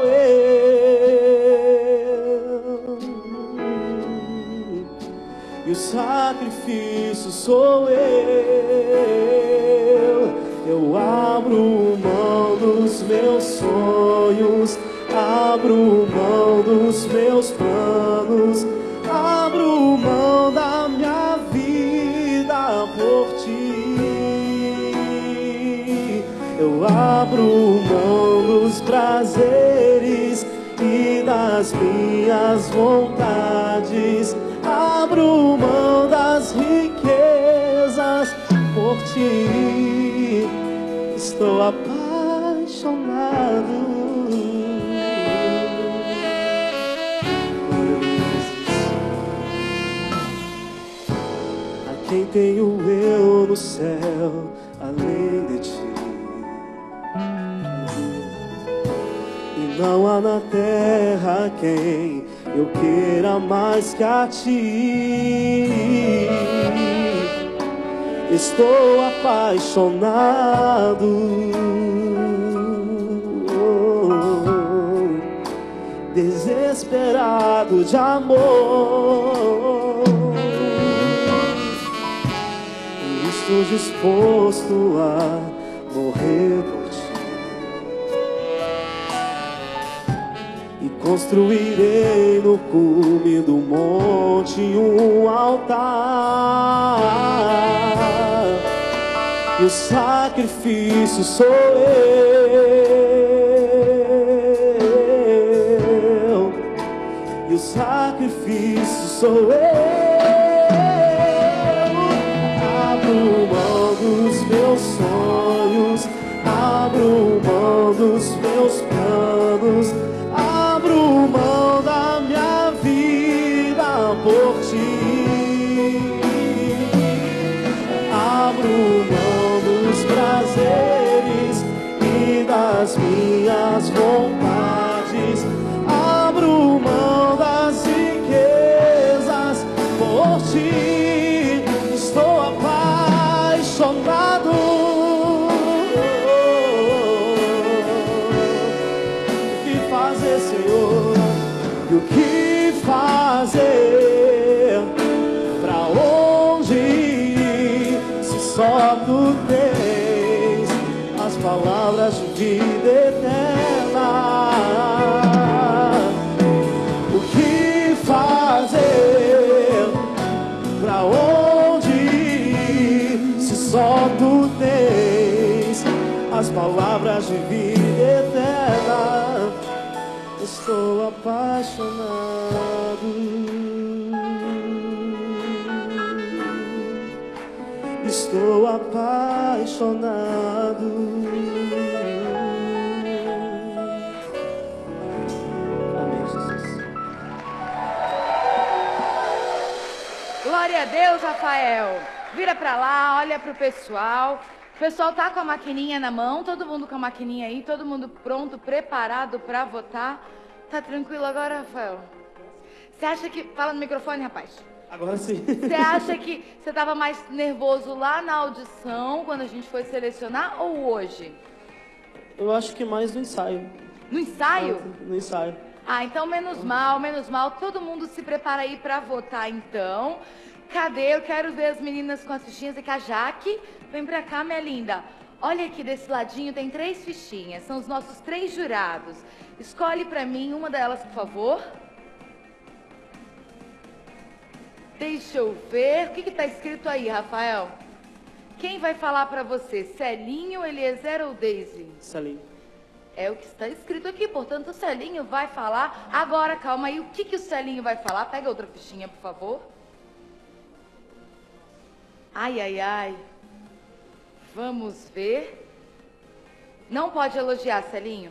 eu. E o sacrifício sou eu. Eu abro mão dos meus sonhos, abro mão dos meus planos, abro mão da minha vida por ti. Eu abro mão dos prazeres e das minhas vontades, abro mão das riquezas por ti. Estou apaixonado. Quem tenho eu no céu além de ti? E não há na terra quem eu queira mais que a ti. Estou apaixonado, oh, desesperado de amor. Estou disposto a morrer por ti. E construirei no cume do monte um altar. E o sacrifício sou eu. E o sacrifício sou eu. Abro mão dos meus sonhos, abro mão dos meus planos, abro mão da minha vida por ti. Abro mão dos prazeres e das minhas vontades, abro mão das riquezas por ti. Estou apaixonado. O que fazer, Senhor? E o que fazer? Pra onde ir? Se só tu tens as palavras de vida eterna. O que fazer? Pra onde ir? Se só tu tens as palavras de vida eterna. Estou apaixonado. Estou apaixonado. Amém, Jesus. Glória a Deus, Rafael. Vira pra lá, olha pro pessoal. O pessoal tá com a maquininha na mão, todo mundo com a maquininha aí, todo mundo pronto, preparado pra votar. Tá tranquilo agora, Rafael? Você acha que... Fala no microfone, rapaz. Agora sim. Você acha que você tava mais nervoso lá na audição, quando a gente foi selecionar, ou hoje? Eu acho que mais no ensaio. No ensaio? Ah, no ensaio. Ah, então menos mal, menos mal. Todo mundo se prepara aí pra votar, então. Cadê? Eu quero ver as meninas com as fichinhas aqui. A Jaque, vem pra cá, minha linda. Olha aqui desse ladinho, tem três fichinhas. São os nossos três jurados. Escolhe pra mim uma delas, por favor. Deixa eu ver. O que que tá escrito aí, Rafael? O quem vai falar para você? Celinho, Eliezer ou Daisy? Celinho. É o que está escrito aqui, portanto o Celinho vai falar. Agora, calma aí, o que, que o Celinho vai falar? Pega outra fichinha, por favor. Ai, ai, ai. Vamos ver. Não pode elogiar, Celinho.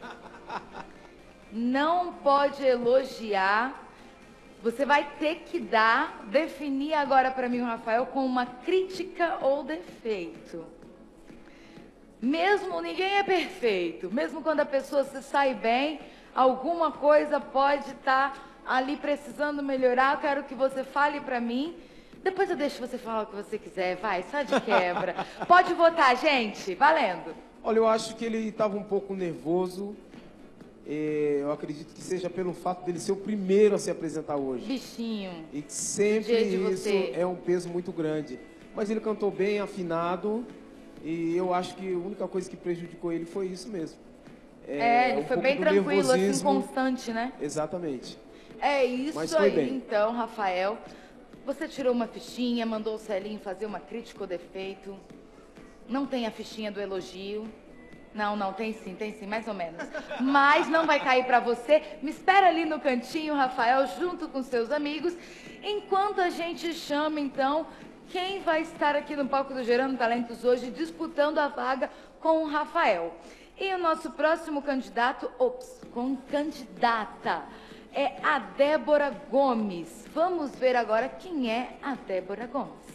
Não pode elogiar. Você vai ter que dar, definir agora para mim, Rafael, com uma crítica ou defeito. Mesmo, ninguém é perfeito. Mesmo quando a pessoa se sai bem, alguma coisa pode estar ali precisando melhorar. Eu quero que você fale para mim. Depois eu deixo você falar o que você quiser. Vai, só de quebra. Pode votar, gente. Valendo. Olha, eu acho que ele estava um pouco nervoso. Eu acredito que seja pelo fato dele ser o primeiro a se apresentar hoje. Bichinho. E que sempre isso é um peso muito grande. Mas ele cantou bem, afinado. E eu acho que a única coisa que prejudicou ele foi isso mesmo. É, é ele um foi bem tranquilo, assim, constante, né? Exatamente. É isso aí, bem. Então, Rafael. Você tirou uma fichinha, mandou o Celinho fazer uma crítica ou defeito. Não tem a fichinha do elogio. Não, não, tem sim, tem sim, mais ou menos. Mas não vai cair para você. Me espera ali no cantinho, Rafael, junto com seus amigos. Enquanto a gente chama, então, quem vai estar aqui no palco do Gerando Talentos hoje disputando a vaga com o Rafael. E o nosso próximo candidato, ops, com candidata, é a Débora Gomes. Vamos ver agora quem é a Débora Gomes.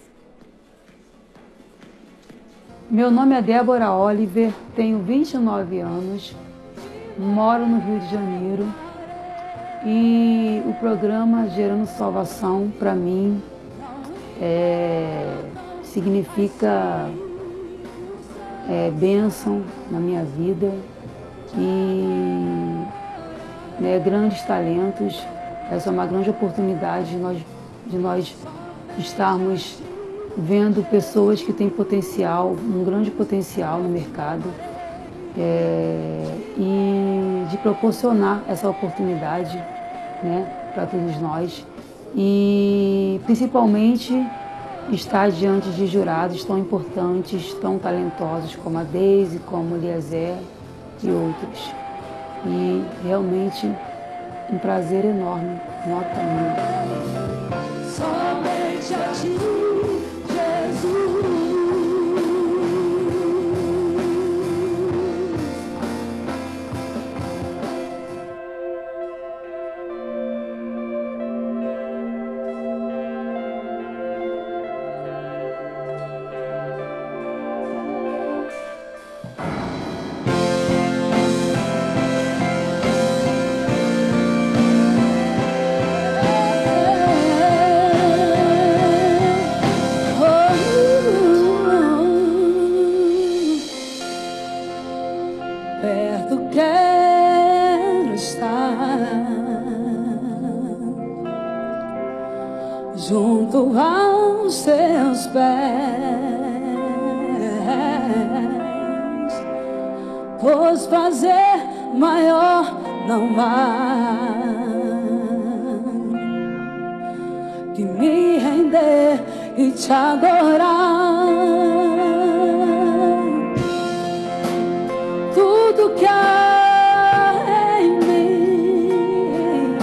Meu nome é Débora Oliver, tenho vinte e nove anos, moro no Rio de Janeiro e o programa Gerando Salvação, para mim, é, significa é, bênção na minha vida e né, grandes talentos. Essa é uma grande oportunidade de nós, de nós estarmos vendo pessoas que têm potencial, um grande potencial no mercado é, e de proporcionar essa oportunidade né, para todos nós e principalmente estar diante de jurados tão importantes, tão talentosos como a Daisy, como o Eliezer e outros. E realmente um prazer enorme, nota mil. Somente a ti. Junto aos teus pés, pois prazer maior não há que me render e te adorar. Tudo que há em mim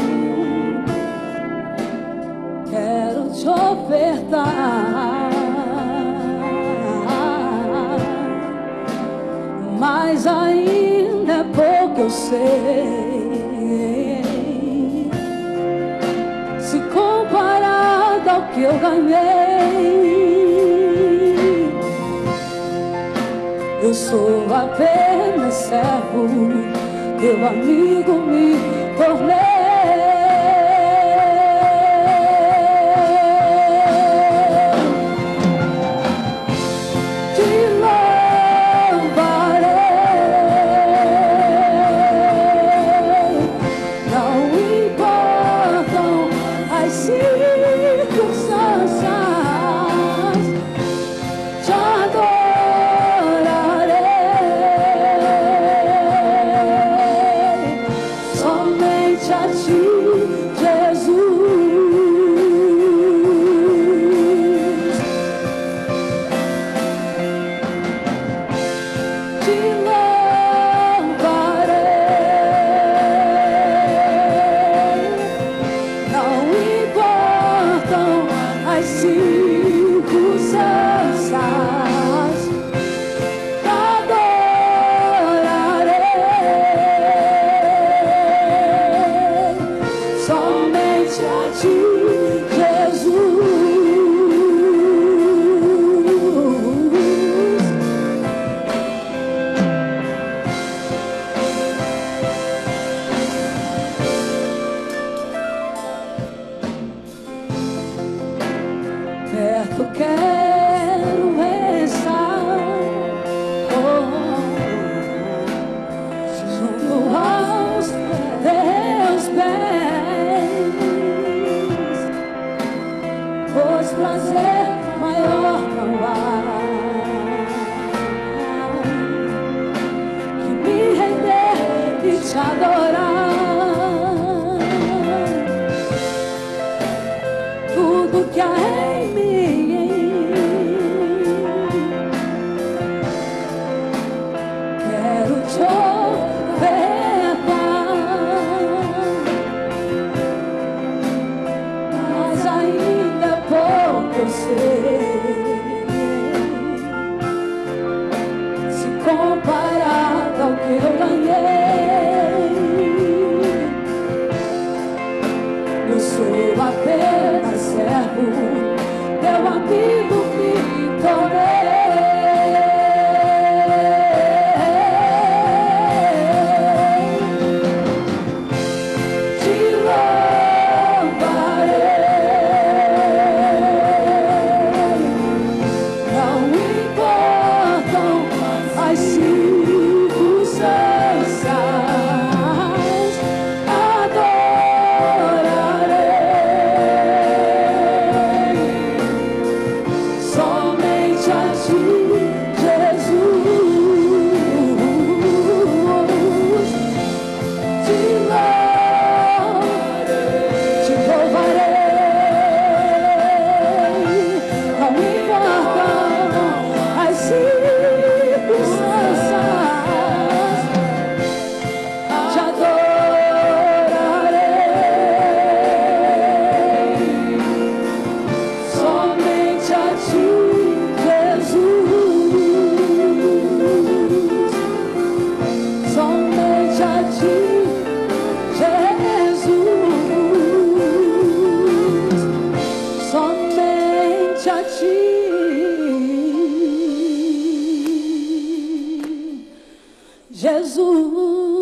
quero te ofertar, mas ainda é pouco, eu sei, se comparado ao que eu ganhei. Eu sou apenas servo, teu amigo me tornei. te adorar. Tudo que há em mim, quero te ofertar, mas ainda é pouco eu sei. Comparado ao que eu ganhei, eu sou apenas servo, teu amigo me tornei. Te louvarei, não importam as circunstâncias, adorarei somente a ti, Jesus. Te louvarei, te louvarei, não importam as circunstâncias, te adorarei somente a ti, Jesus. Somente a ti, Jesus. Somente a ti, Jesus.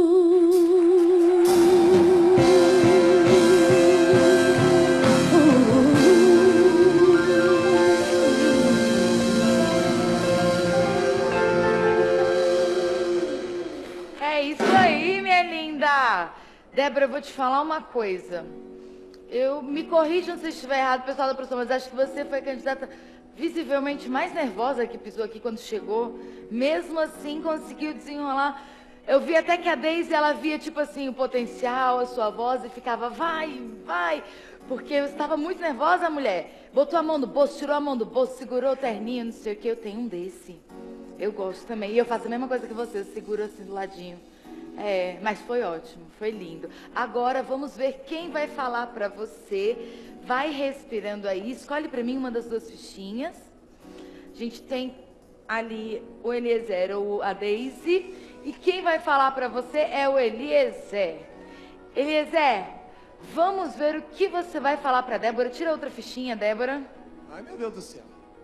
É isso aí, minha linda. Débora, eu vou te falar uma coisa. Eu me corrijam se estiver errado, pessoal da produção, mas acho que você foi a candidata visivelmente mais nervosa que pisou aqui quando chegou. Mesmo assim, conseguiu desenrolar. Eu vi até que a Daisy, ela via, tipo assim, o potencial, a sua voz, e ficava, vai, vai. Porque eu estava muito nervosa, mulher. Botou a mão no bolso, tirou a mão do bolso, segurou o terninho, não sei o que. Eu tenho um desse. Eu gosto também. E eu faço a mesma coisa que você, eu seguro assim do ladinho. É, mas foi ótimo, foi lindo. Agora vamos ver quem vai falar pra você. Vai respirando aí. Escolhe pra mim uma das duas fichinhas. A gente tem ali o Eliezer ou a Daisy. E quem vai falar pra você é o Eliezer. Eliezer, vamos ver o que você vai falar pra Débora. Tira outra fichinha, Débora. Ai, meu Deus do céu.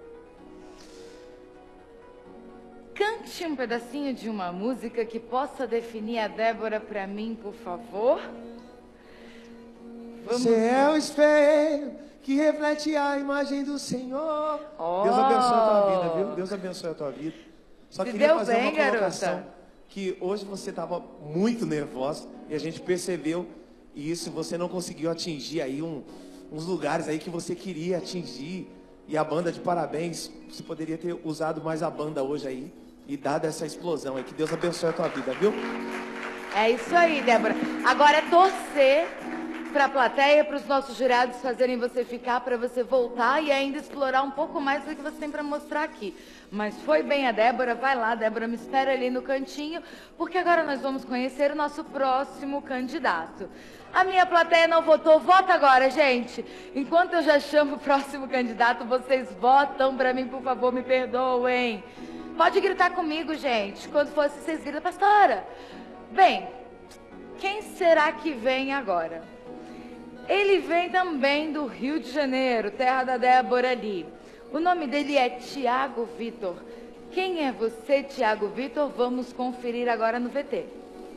Cante um pedacinho de uma música que possa definir a Débora pra mim, por favor. Vamos... Você é o espelho que reflete a imagem do Senhor. Oh. Deus abençoe a tua vida, viu? Deus abençoe a tua vida. Só Se queria deu fazer bem, uma colocação, garota. que hoje você estava muito nervosa e a gente percebeu isso, você não conseguiu atingir aí um, uns lugares aí que você queria atingir. E a banda, de parabéns, você poderia ter usado mais a banda hoje aí e dado essa explosão aí. Que Deus abençoe a tua vida, viu? É isso aí, Débora. Agora é torcer para a plateia, para os nossos jurados fazerem você ficar, para você voltar e ainda explorar um pouco mais do que você tem para mostrar aqui. Mas foi bem a Débora, vai lá, Débora, me espera ali no cantinho, porque agora nós vamos conhecer o nosso próximo candidato. A minha plateia não votou, vota agora, gente. Enquanto eu já chamo o próximo candidato, vocês votam para mim, por favor, me perdoem. Pode gritar comigo, gente. Quando for assim, vocês gritam, pastora. Bem, quem será que vem agora? Ele vem também do Rio de Janeiro, terra da Débora ali. O nome dele é Tiago Vitor. Quem é você, Tiago Vitor? Vamos conferir agora no V T.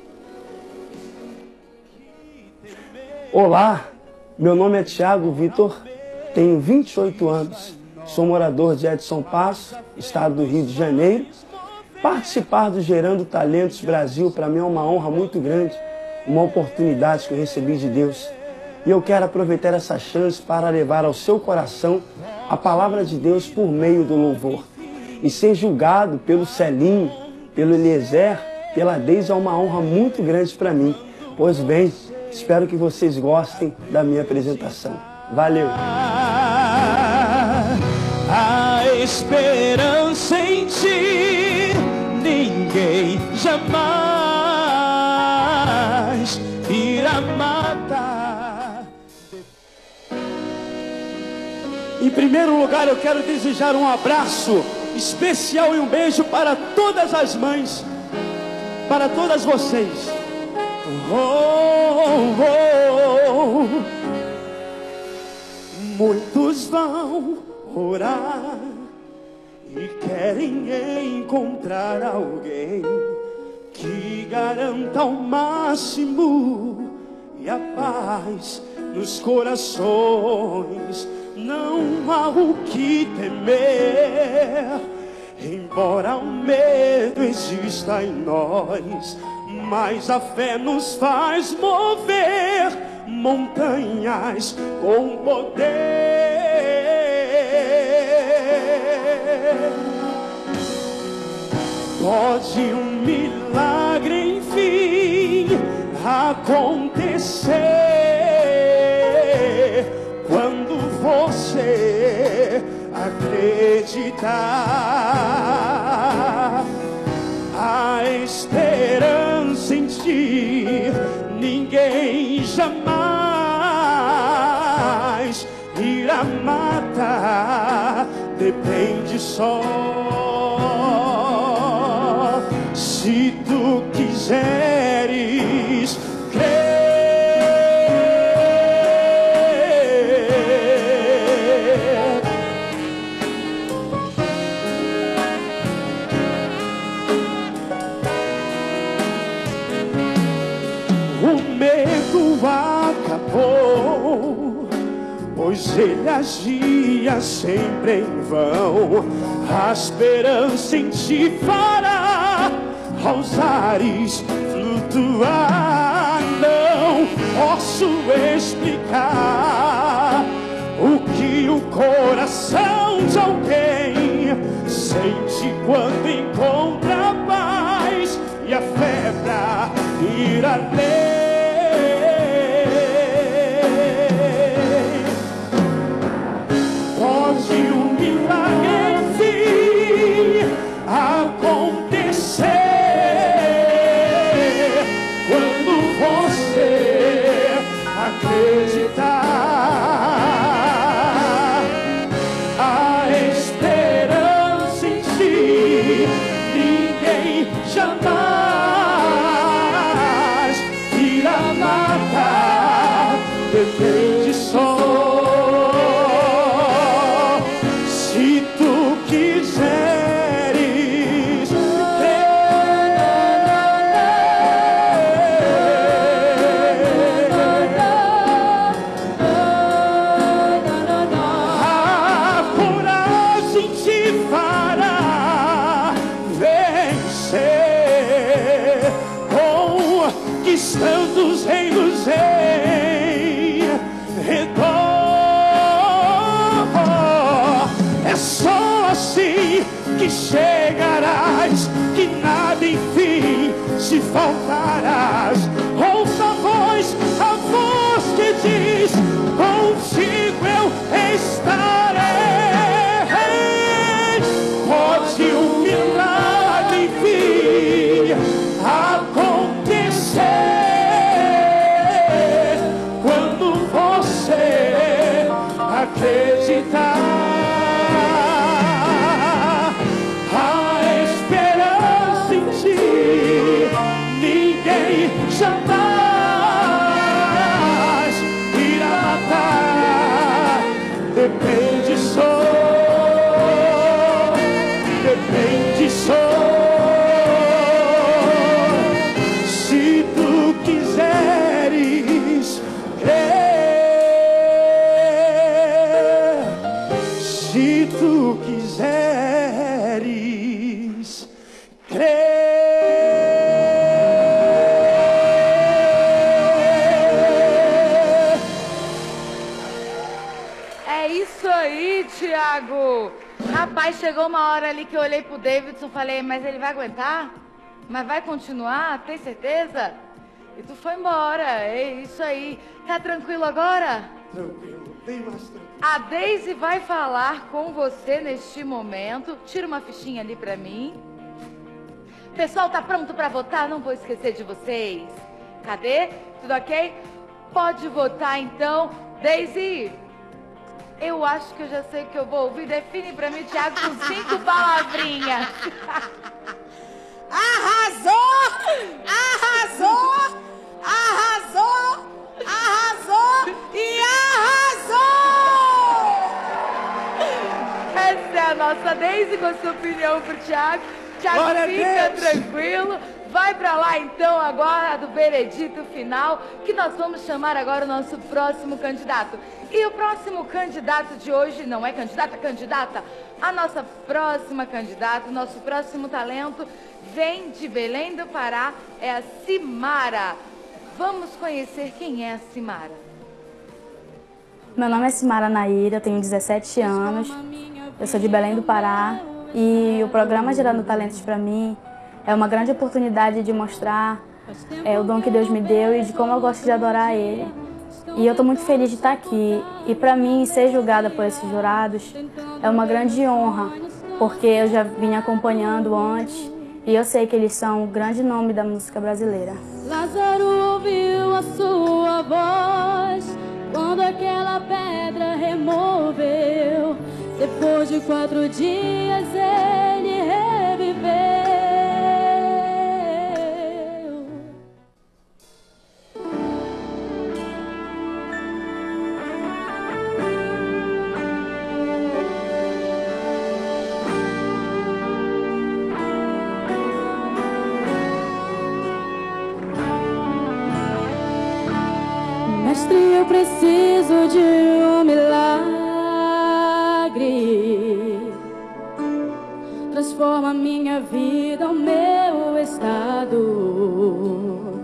Olá, meu nome é Tiago Vitor, tenho vinte e oito anos, sou morador de Edson Passo, estado do Rio de Janeiro. Participar do Gerando Talentos Brasil para mim é uma honra muito grande, uma oportunidade que eu recebi de Deus. E eu quero aproveitar essa chance para levar ao seu coração a palavra de Deus por meio do louvor. E ser julgado pelo Celinho, pelo Eliezer, pela Deise é uma honra muito grande para mim. Pois bem, espero que vocês gostem da minha apresentação. Valeu! A esperança em ti, ninguém jamais irá matar. Em primeiro lugar, eu quero desejar um abraço especial e um beijo para todas as mães, para todas vocês. Oh, oh. Muitos vão orar e querem encontrar alguém que garanta ao máximo e a paz nos corações. Não há o que temer, embora o medo exista em nós, mas a fé nos faz mover montanhas com poder. Pode um milagre enfim acontecer quando você acreditar. A esperança em ti, ninguém jamais irá matar. Depende só se tu quiseres crer. Acabou, pois ele agia sempre em vão. A esperança em ti fará aos ares flutuar. Não posso explicar o que o coração de alguém sente quando encontra a paz e a fé pra ir além. Pode um milagre enfim acontecer quando você acreditar. A esperança em ti, ninguém jamais irá matar. Depende só se tu quiseres a coragem te fará vencer, conquistando os reinos em redor. É só assim que chegarás, que nada enfim se faltarás. Ouça a voz, a voz que diz: contigo eu estarei. Pode um milagre enfim acontecer quando você acreditar. Ninguém jamais irá matar. Depende só, depende só se tu quiseres crer. Se tu quiseres crer. Thiago, rapaz, chegou uma hora ali que eu olhei pro Davidson e falei, mas ele vai aguentar? Mas vai continuar? Tem certeza? E tu foi embora, é isso aí. Tá tranquilo agora? Tranquilo, bem mais tranquilo. A Deise vai falar com você neste momento. Tira uma fichinha ali pra mim. Pessoal, tá pronto pra votar? Não vou esquecer de vocês. Cadê? Tudo ok? Pode votar então. Deise, eu acho que eu já sei o que eu vou ouvir. Define pra mim, Thiago, com cinco palavrinhas. Arrasou! Arrasou! Arrasou! Arrasou! E arrasou! Essa é a nossa Deise com a sua opinião pro Thiago. Thiago, Glória fica tranquilo. Vai pra lá então agora do veredito final, que nós vamos chamar agora o nosso próximo candidato. E o próximo candidato de hoje, não é candidata, candidata, a nossa próxima candidata, o nosso próximo talento, vem de Belém do Pará, é a Simara. Vamos conhecer quem é a Simara. Meu nome é Simara Naíra, tenho dezessete anos, eu sou de Belém do Pará e o programa Gerando Talentos para mim é uma grande oportunidade de mostrar é, o dom que Deus me deu e de como eu gosto de adorar Ele. E eu estou muito feliz de estar aqui. E para mim, ser julgada por esses jurados é uma grande honra, porque eu já vim acompanhando antes e eu sei que eles são um grande nome da música brasileira. Lázaro ouviu a sua voz quando aquela pedra removeu. Depois de quatro dias ele reviveu. Mestre, eu preciso de um milagre. Transforma minha vida, o meu estado.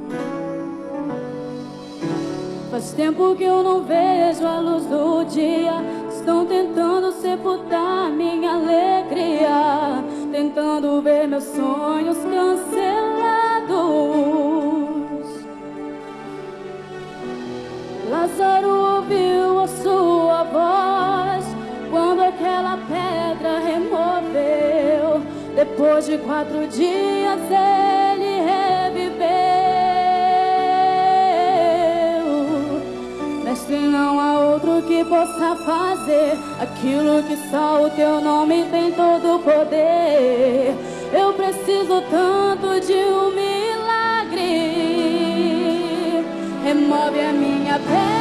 Faz tempo que eu não vejo a luz do dia. Estão tentando sepultar minha alegria, tentando ver meus sonhos cancelados. Lázaro ouviu a sua voz quando aquela pedra removeu. Depois de quatro dias ele reviveu. Mestre, não há outro que possa fazer aquilo que só o teu nome tem todo o poder. Eu preciso tanto de um milagre. Remove a minha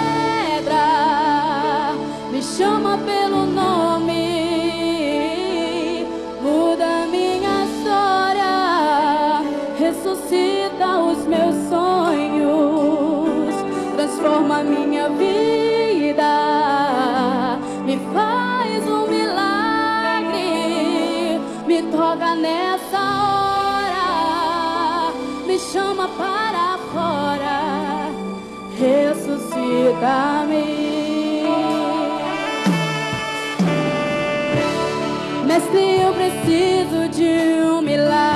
pedra, me chama pelo nome, muda a minha história, ressuscita os meus sonhos, transforma a minha vida, me faz um milagre, me toca nessa hora, me chama para fora. Ressuscita-me. Mestre, eu preciso de um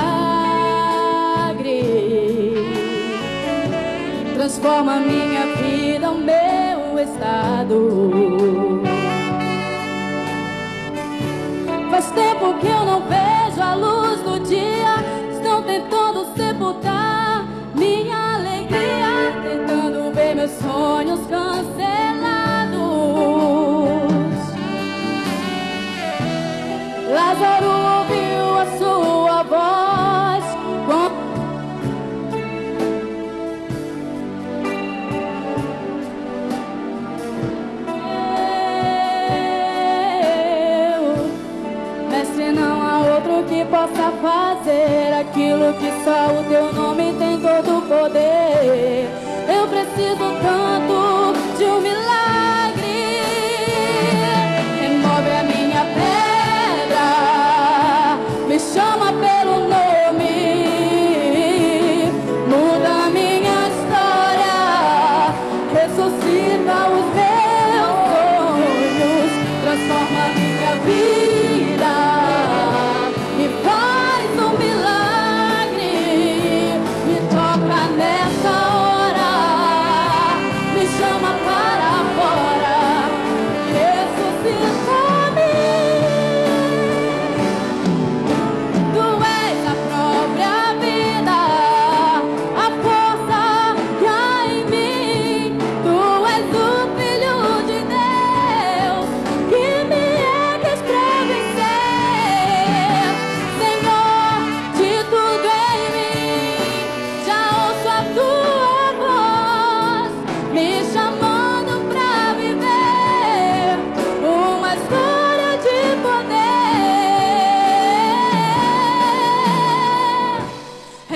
milagre. Transforma minha vida, o meu estado. Faz tempo que eu não vejo a luz do dia. Estão tentando sepultar minha alegria, tentando ver meus sonhos cancelados. Lázaro ouviu a sua voz eu, mestre, não há outro que possa fazer aquilo que só o teu nome tem todo o poder. Eu preciso tanto de um milagre. Remove a minha pedra, me chama pelo nome, muda a minha história, ressuscita os meus sonhos, transforma a minha vida, me faz um milagre.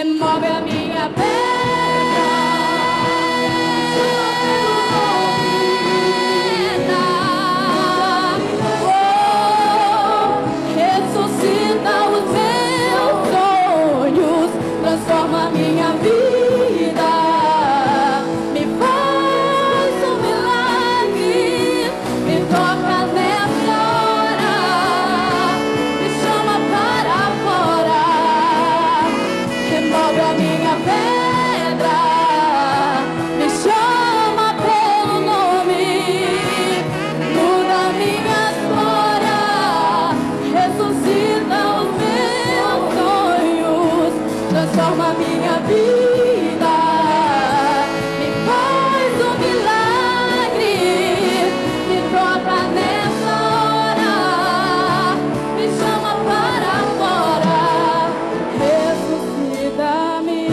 remove a minha pedra, oh, ressuscita os meus sonhos, transforma a minha vida, me faz um milagre, me toca nessa hora, me chama para fora, remove a minha pedra, me chama pelo nome, muda a minha história, ressuscita os meus sonhos, transforma a minha vida, me faz um milagre, me toca nessa hora, me chama para fora, ressuscita-me,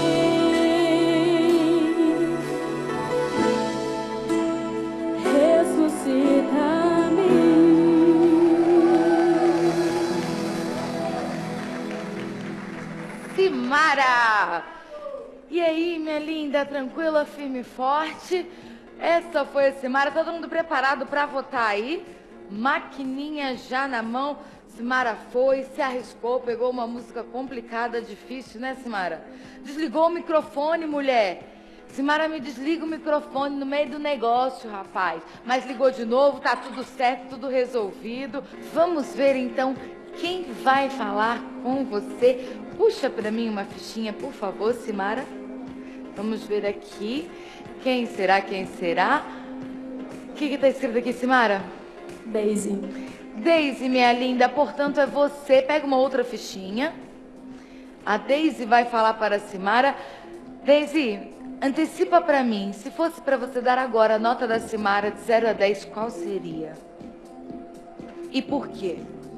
ressuscita-me. Simara! E aí, minha linda, tranquila, firme e forte? Essa foi a Simara. Todo mundo preparado para votar aí? Maquininha já na mão. Simara foi, se arriscou, pegou uma música complicada, difícil, né, Simara? Desligou o microfone, mulher. Simara, me desliga o microfone no meio do negócio, rapaz. Mas ligou de novo, tá tudo certo, tudo resolvido. Vamos ver, então, quem vai falar com você. Puxa para mim uma fichinha, por favor, Simara. Vamos ver aqui. Quem será, quem será? O que está escrito aqui, Simara? Daisy. Daisy, minha linda, portanto é você. Pega uma outra fichinha. A Daisy vai falar para a Simara. Daisy, antecipa para mim. Se fosse para você dar agora a nota da Simara de zero a dez, qual seria? E por quê?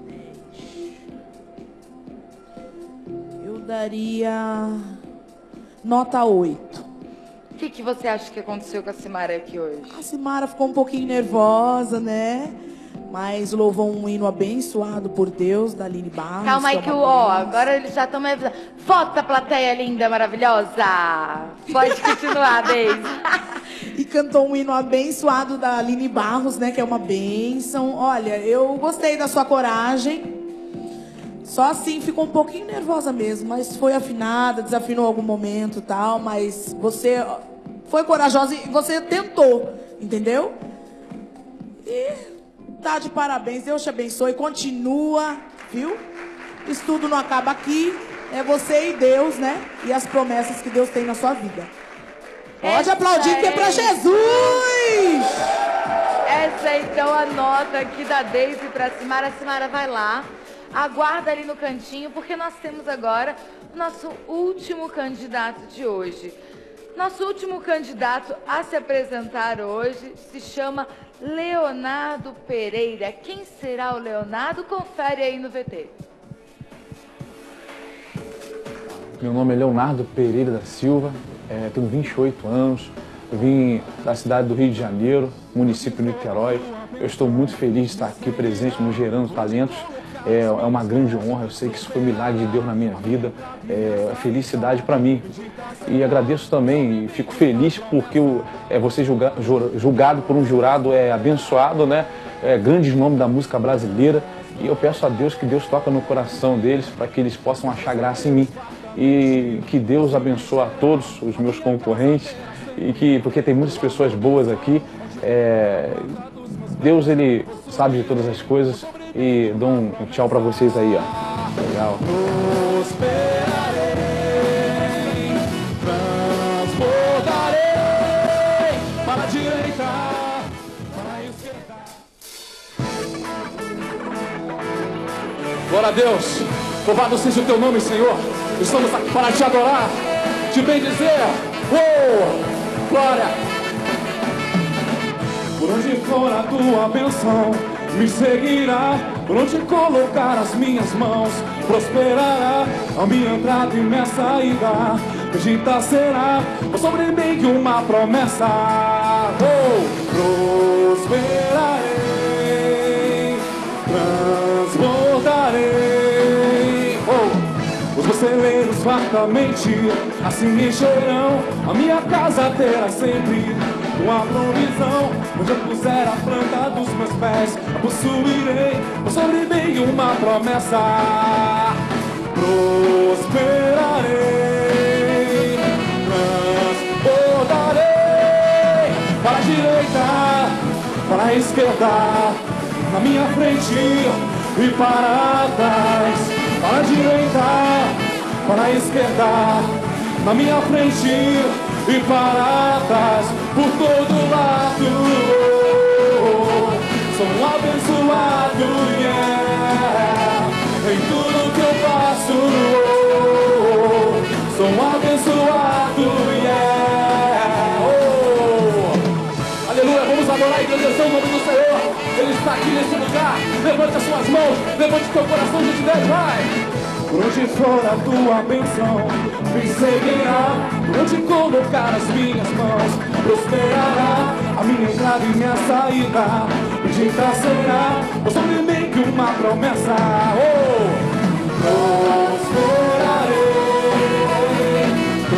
Eu daria nota oito. O que, que você acha que aconteceu com a Simara aqui hoje? A Simara ficou um pouquinho nervosa, né? Mas louvou um hino abençoado por Deus, da Aline Barros. Calma aí é que uma o ó, benção. agora eles já estão me avisando. Vota, plateia linda, maravilhosa. Pode continuar, Daisy. E cantou um hino abençoado da Aline Barros, né? Que é uma bênção. Olha, eu gostei da sua coragem. Só assim, ficou um pouquinho nervosa mesmo, mas foi afinada, desafinou em algum momento e tal, mas você foi corajosa e você tentou, entendeu? E tá de parabéns, Deus te abençoe, continua, viu? Isso tudo não acaba aqui, é você e Deus, né? E as promessas que Deus tem na sua vida. Pode Essa aplaudir, que é pra Jesus! Essa é então a nota aqui da Daisy pra Simara. Simara, vai lá. Aguarda ali no cantinho, porque nós temos agora o nosso último candidato de hoje. Nosso último candidato a se apresentar hoje se chama Leonardo Pereira. Quem será o Leonardo? Confere aí no V T. Meu nome é Leonardo Pereira da Silva, é, tenho vinte e oito anos, eu vim da cidade do Rio de Janeiro, município de Niterói. Eu estou muito feliz de estar aqui presente no Gerando Talentos. É, é uma grande honra, eu sei que isso foi um milagre de Deus na minha vida, é, é felicidade para mim. E agradeço também, e fico feliz porque o, é, você julga, julgado por um jurado é abençoado, né? É, grandes nomes da música brasileira. E eu peço a Deus que Deus toque no coração deles para que eles possam achar graça em mim. E que Deus abençoe a todos os meus concorrentes, e que, porque tem muitas pessoas boas aqui. É, Deus, Ele sabe de todas as coisas. E dou um tchau pra vocês aí, ó. Legal. Prosperarei, transbordarei para a direita, para a esquerda. Glória a Deus. Louvado seja o teu nome, Senhor. Estamos aqui para te adorar, te bendizer. Oh, glória. Por onde for a tua bênção, me seguirá, por onde colocar as minhas mãos, prosperará a minha entrada e minha saída, bendita será sobre mim que uma promessa. Oh, prosperarei, transbordarei. Oh, os meus celeiros fartamente, assim encherão a minha casa terá sempre uma provisão. Onde eu puser a planta dos meus pés, eu possuirei, eu sobre mim uma promessa. Prosperarei, transbordarei, para a direita, para a esquerda, na minha frente e para trás, para a direita, para a esquerda, na minha frente e para trás, por todo lado. Sou um abençoado, yeah, em tudo que eu faço. Sou um abençoado, yeah. Oh. Aleluia, vamos adorar e agradecer o nome do Senhor. Ele está aqui nesse lugar. Levante as suas mãos, levante teu coração de Deus, vai. Por onde for a tua bênção, me seguirá. Por onde colocar as minhas mãos, prosperará a minha entrada e minha saída. Bendita será o sobre mim que uma promessa. Oh, prosperarei,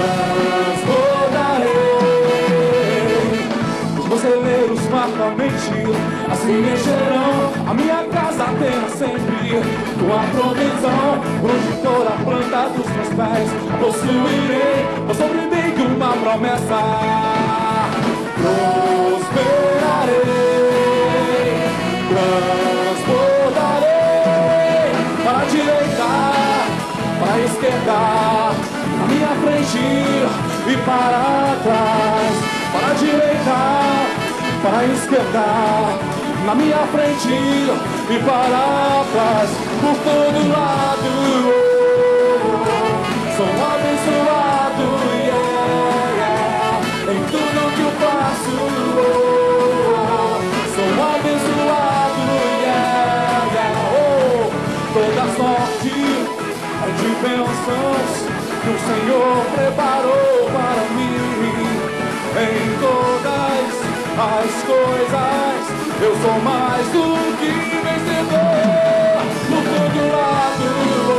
transbordarei. Os meus celeiros fartamente assim encherão a minha casa terá sempre tua provisão. Onde for a planta dos meus pés, possuirei, eu sobre mim que uma promessa. Prosperarei, transbordarei, para a direita, para a esquerda, na minha frente e para trás, para a direita, para a esquerda, na minha frente e para trás, por todo lado. Sou abençoado, yeah, yeah, em tudo que eu faço. Sou abençoado, yeah, yeah, oh, toda sorte de bênçãos que o Senhor preparou para mim. Em todas as coisas eu sou mais do que vencedor, por todo lado.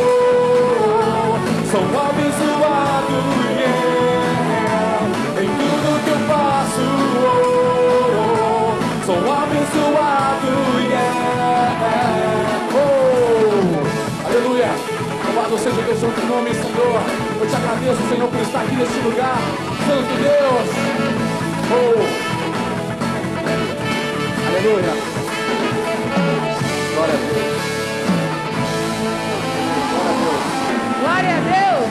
Sou abençoado, yeah, em tudo que eu faço. Sou abençoado, yeah, oh, aleluia. Louvado seja Deus, santo nome, Senhor. Eu te agradeço, Senhor, por estar aqui nesse lugar. Santo Deus, oh, aleluia. Glória a Deus. Glória a Deus.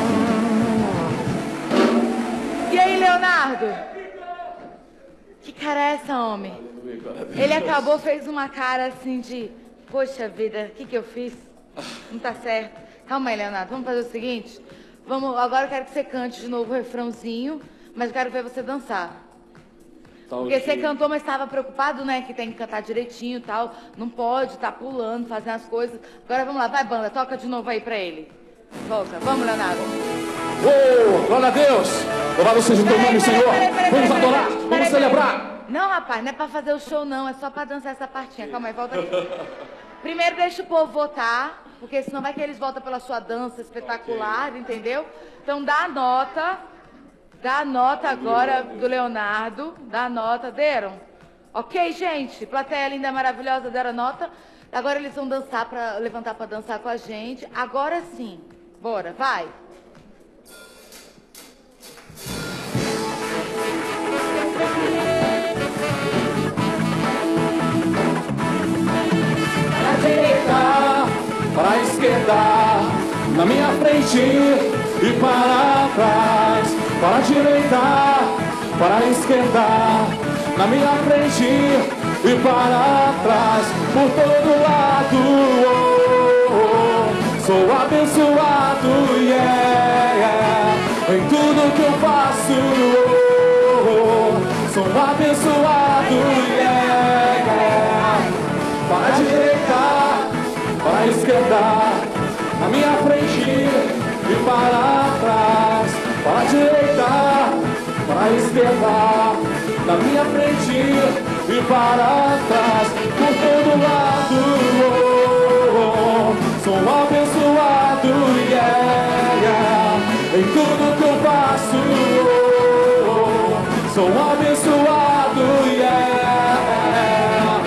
E aí, Leonardo? Que cara é essa, homem? Ele acabou, fez uma cara assim de... Poxa vida, o que, que eu fiz? Não tá certo. Calma aí, Leonardo. Vamos fazer o seguinte? Vamos, agora eu quero que você cante de novo o refrãozinho, mas eu quero ver você dançar. Porque você cantou, mas estava preocupado, né? Que tem que cantar direitinho e tal. Não pode estar tá pulando, fazendo as coisas. Agora vamos lá, vai, banda, toca de novo aí pra ele. Volta, vamos, Leonardo. Oh, glória a Deus. Louvado seja o teu nome, Senhor. Vamos adorar, vamos celebrar. Não, rapaz, não é pra fazer o show, não. É só pra dançar essa partinha. Calma aí, volta aqui. Primeiro deixa o povo votar, porque senão vai que eles votam pela sua dança espetacular, okay, entendeu? Então dá a nota. Dá a nota agora do Leonardo. Dá a nota. Deram? Ok, gente? Plateia linda, maravilhosa, deram a nota. Agora eles vão dançar, pra, levantar para dançar com a gente. Agora sim. Bora, vai. Para a direita, para a esquerda, na minha frente e para trás. Para a direita, para a esquerda, na minha frente e para trás, por todo lado. Oh, oh, sou abençoado, yeah, yeah, em tudo que eu faço. Oh, oh, sou abençoado, yeah, yeah. Para a direita, para a esquerda, na minha frente e para trás. Para a direita, para a esquerda, na minha frente e para trás, por todo lado. Oh, oh, sou abençoado, yeah, yeah, sou um abençoado, yeah.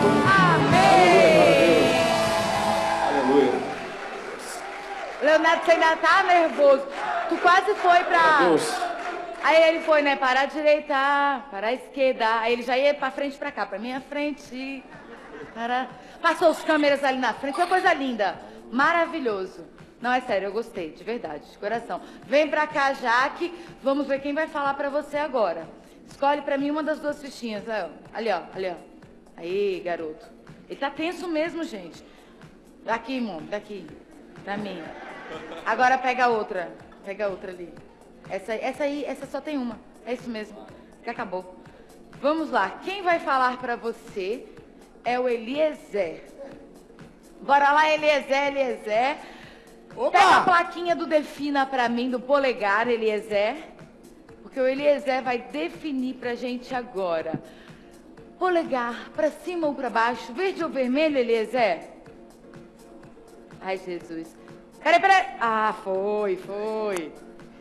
Amém! Aleluia. Leonardo, você ainda tá nervoso. Tu quase foi pra... Deus. Aí ele foi, né, para a direita, para a esquerda. Aí ele já ia pra frente, pra cá, pra minha frente. Para... Passou os câmeras ali na frente, foi uma coisa linda. Maravilhoso. Não, é sério, eu gostei, de verdade, de coração. Vem pra cá, Jaque. Vamos ver quem vai falar pra você agora. Escolhe pra mim uma das duas fichinhas. Ali, ó, ali, ó. Aí, garoto. Ele tá tenso mesmo, gente. Daqui, irmão, daqui. Pra mim. Agora pega a outra. Pega a outra ali. Essa, essa aí, essa só tem uma. É isso mesmo. Que acabou. Vamos lá. Quem vai falar pra você é o Eliezer. Bora lá, Eliezer, Eliezer. Opa! Pega a plaquinha do Defina pra mim, do polegar, Eliezer. Porque o Eliezer vai definir pra gente agora. Polegar, pra cima ou pra baixo, verde ou vermelho, Eliezer? Ai, Jesus. Peraí, peraí. Ah, foi, foi.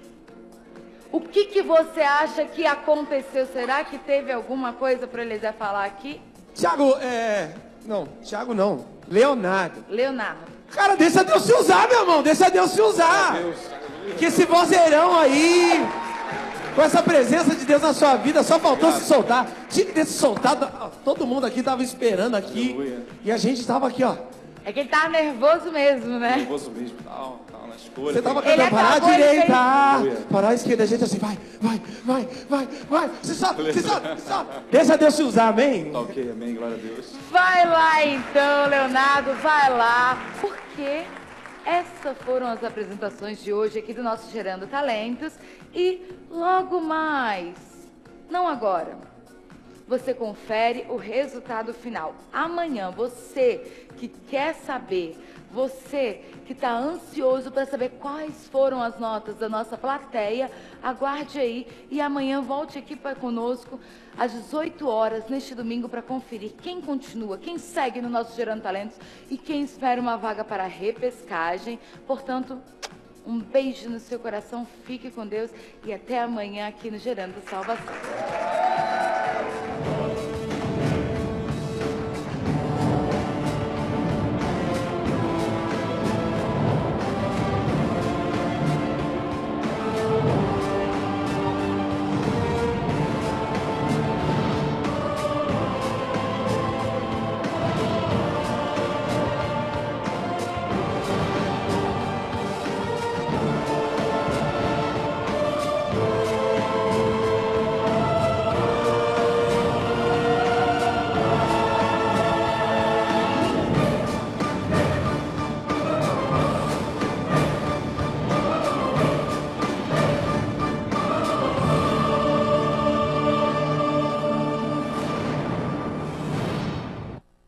O que que você acha que aconteceu? Será que teve alguma coisa para Eliezer falar aqui? Tiago, é... Não, Tiago não. Leonardo. Leonardo. Cara, deixa Deus se usar, meu irmão. Deixa Deus se usar. Deus. Que esse vozeirão aí, com essa presença de Deus na sua vida, só faltou se soltar. Tinha que ter se soltado. Todo mundo aqui tava esperando aqui. Aleluia. E a gente tava aqui, ó. É que ele tava nervoso mesmo, né? Nervoso mesmo. Tal, tal, na escolha. Você tava cantando para a direita, fez... para a esquerda. A gente assim, vai, vai, vai, vai, vai. Se sobe, se sobe, se sobe. Deixa Deus se usar, amém? Tá ok, amém, glória a Deus. Vai lá então, Leonardo, vai lá. Porque essas foram as apresentações de hoje aqui do nosso Gerando Talentos. E logo mais, não agora, você confere o resultado final. Amanhã, você que quer saber, você que está ansioso para saber quais foram as notas da nossa plateia, aguarde aí e amanhã volte aqui para conosco às dezoito horas, neste domingo, para conferir quem continua, quem segue no nosso Gerando Talentos e quem espera uma vaga para a repescagem. Portanto, um beijo no seu coração, fique com Deus e até amanhã aqui no Gerando Salvação.